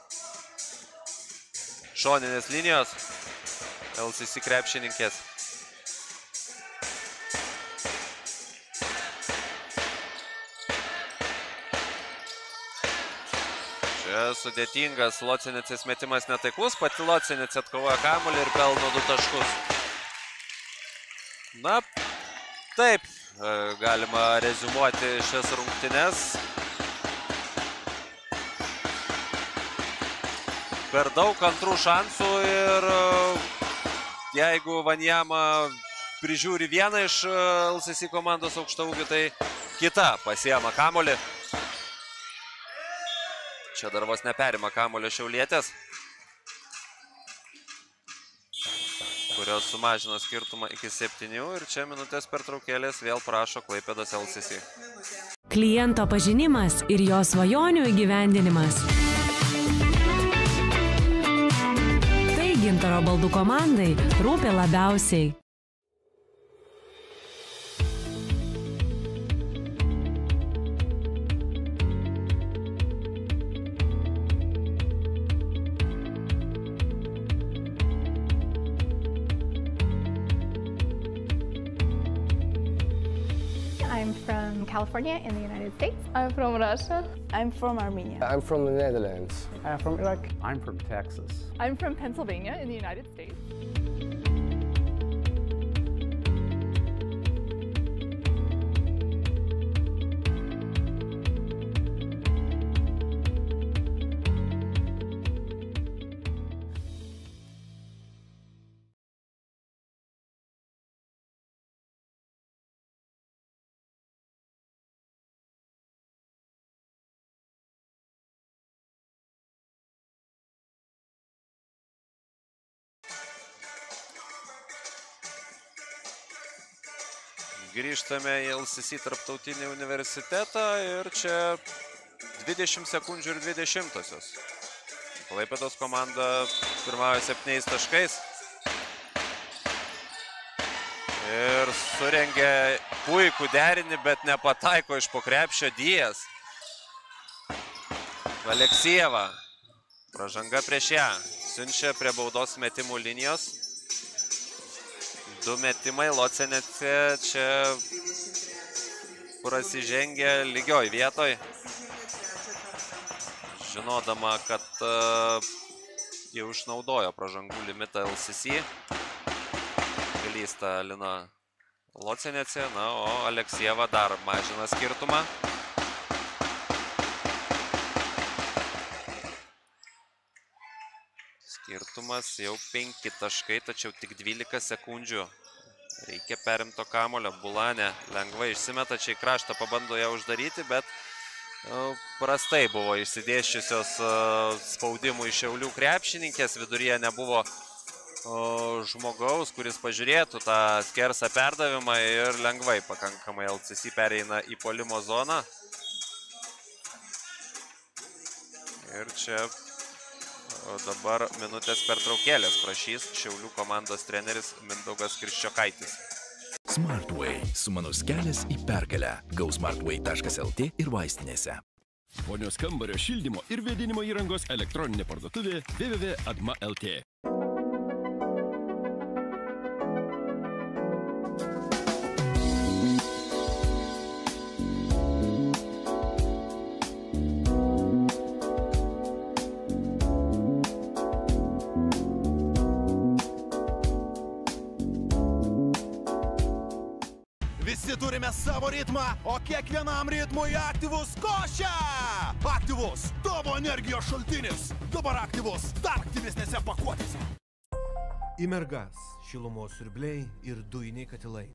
šoninės linijos LCC krepšininkės. Čia sudėtingas Locenicės metimas netaiklus. Pati Locenicė atkovoja kamuolį ir pelno 2 taškus. Na, taip. Galima reziumuoti šias rungtynes. Per daug antrų šansų ir jeigu Vanjama prižiūri vieną iš LCC komandos aukštaūgių, tai kita pasiema kamuolį. Čia dar vos neperima kamuolio šiaulietės, kurios sumažino skirtumą iki 7 ir čia minutės pertraukėlės vėl prašo Klaipėdos LCC. Kliento pažinimas ir jo svajonių įgyvendinimas. Tai Gintaro baldų komandai rūpi labiausiai. I'm from California in the United States. I'm from Russia. I'm from Armenia. I'm from the Netherlands. I'm from Iraq. I'm from Texas. I'm from Pennsylvania in the United States. Grįžtame į LCC tarptautinį universitetą ir čia 20 sekundžių ir 20-osios. Klaipėdos komanda pirmauja 7 taškais. Ir surengė puikų derinį, bet nepataiko iš po krepšio Dijas. Aleksijeva. Pražanga prieš ją. Siunčia prie baudos metimų linijos. 2 metimai. Locenėse čia prasižengė lygioj vietoj. Žinodama, kad jau išnaudojo pražangų limitą LCC. Klysta Lina Locenėse, na, o Aleksijeva dar mažina skirtumą. Skirtumas jau 5 taškai, tačiau tik 12 sekundžių. Reikia perimto kamulio. Bulanė lengvai išsimeta, čia į kraštą pabando ją uždaryti, bet prastai buvo išsidėščiusios spaudimų iš Šiaulių krepšininkės. Viduryje nebuvo žmogaus, kuris pažiūrėtų tą skersą perdavimą ir lengvai pakankamai LCC pereina į puolimo zoną. Ir čia dabar minutės pertraukėlės prašys Šiaulių komandos treneris Mindaugas Kriščiokaitis. Smartway – sumanus kelias į pergalę. GoSmartway.lt ir vaistinėse. Ponios kambario šildymo ir vėdinimo įrangos elektroninė parduotuvė www.adma.lt. Visi turime savo ritmą, o kiekvienam ritmui aktyvus Košė! Aktyvus tavo energijos šaltinis. Dabar aktyvus dar aktyvesnėse pakuotėse. Imergas – šilumos siurbliai ir dujiniai katilai.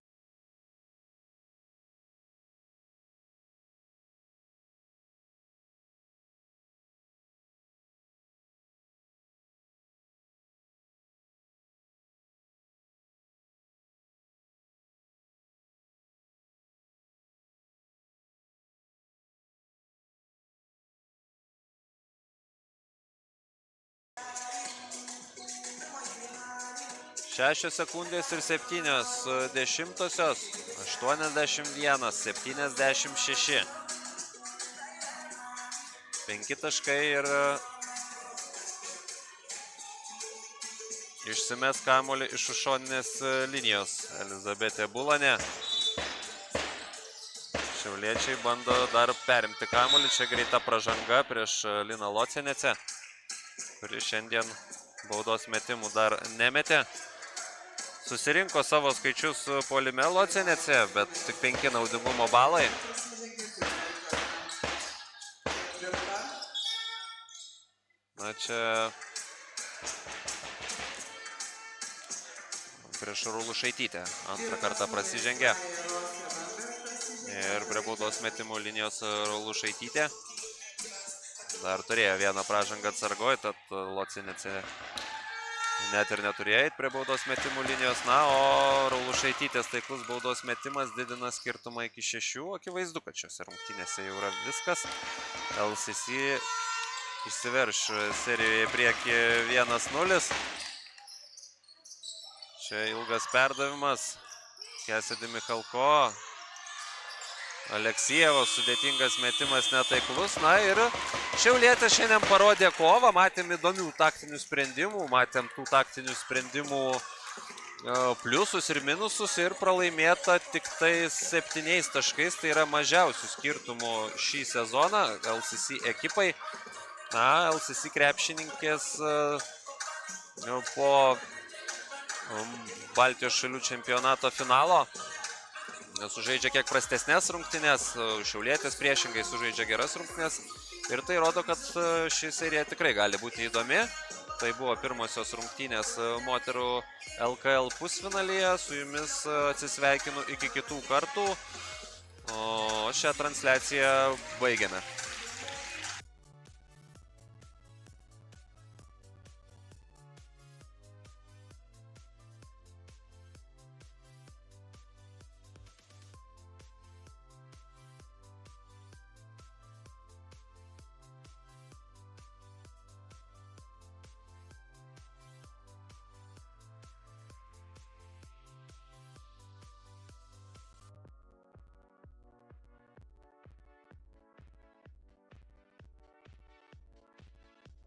Šešios sekundės ir 7 dešimtosios, 81, 76. 5 taškai ir išsimes kamuolį iš šoninės linijos Elizabetė Bulanė. Šiauliečiai bando dar perimti kamuolį, čia greita pražanga prieš Liną Locenėse, kuri šiandien baudos metimų dar nemetė. Susirinko savo skaičius puolime Locenėse, bet tik 5 naudingumo balai. Na čia prieš Rulušaitytę antrą kartą prasižengė. Ir prie baudos metimų linijos Rulušaitytė. Dar turėjo vieną pražangą atsargoj, tad Locenėse net ir neturėjo eit prie baudos metimų linijos. Na, o Rulušaitytės taiklus baudos metimas didina skirtumą iki 6. Akivaizdu, kad šiose rungtynėse jau yra viskas. LCC išsiverš serijoje prieki 1-0. Čia ilgas perdavimas. Cassidy Michalko. Aleksijevas sudėtingas metimas netaiklus. Na ir šiaulietės šiandien parodė kovą. Matėm įdomių taktinių sprendimų. Matėm tų taktinių sprendimų pliusus ir minusus. Ir pralaimėta tik tai 7 taškais. Tai yra mažiausių skirtumų šį sezoną LCC ekipai. Na, LCC krepšininkės po Baltijos šalių čempionato finalo sužaidžia kiek prastesnės rungtynės, šiaulietės priešingai sužaidžia geras rungtynės ir tai rodo, kad ši serija tikrai gali būti įdomi. Tai buvo pirmosios rungtynės moterų LKL pusfinalyje, su jumis atsisveikinu iki kitų kartų, o šią transliaciją baigiame.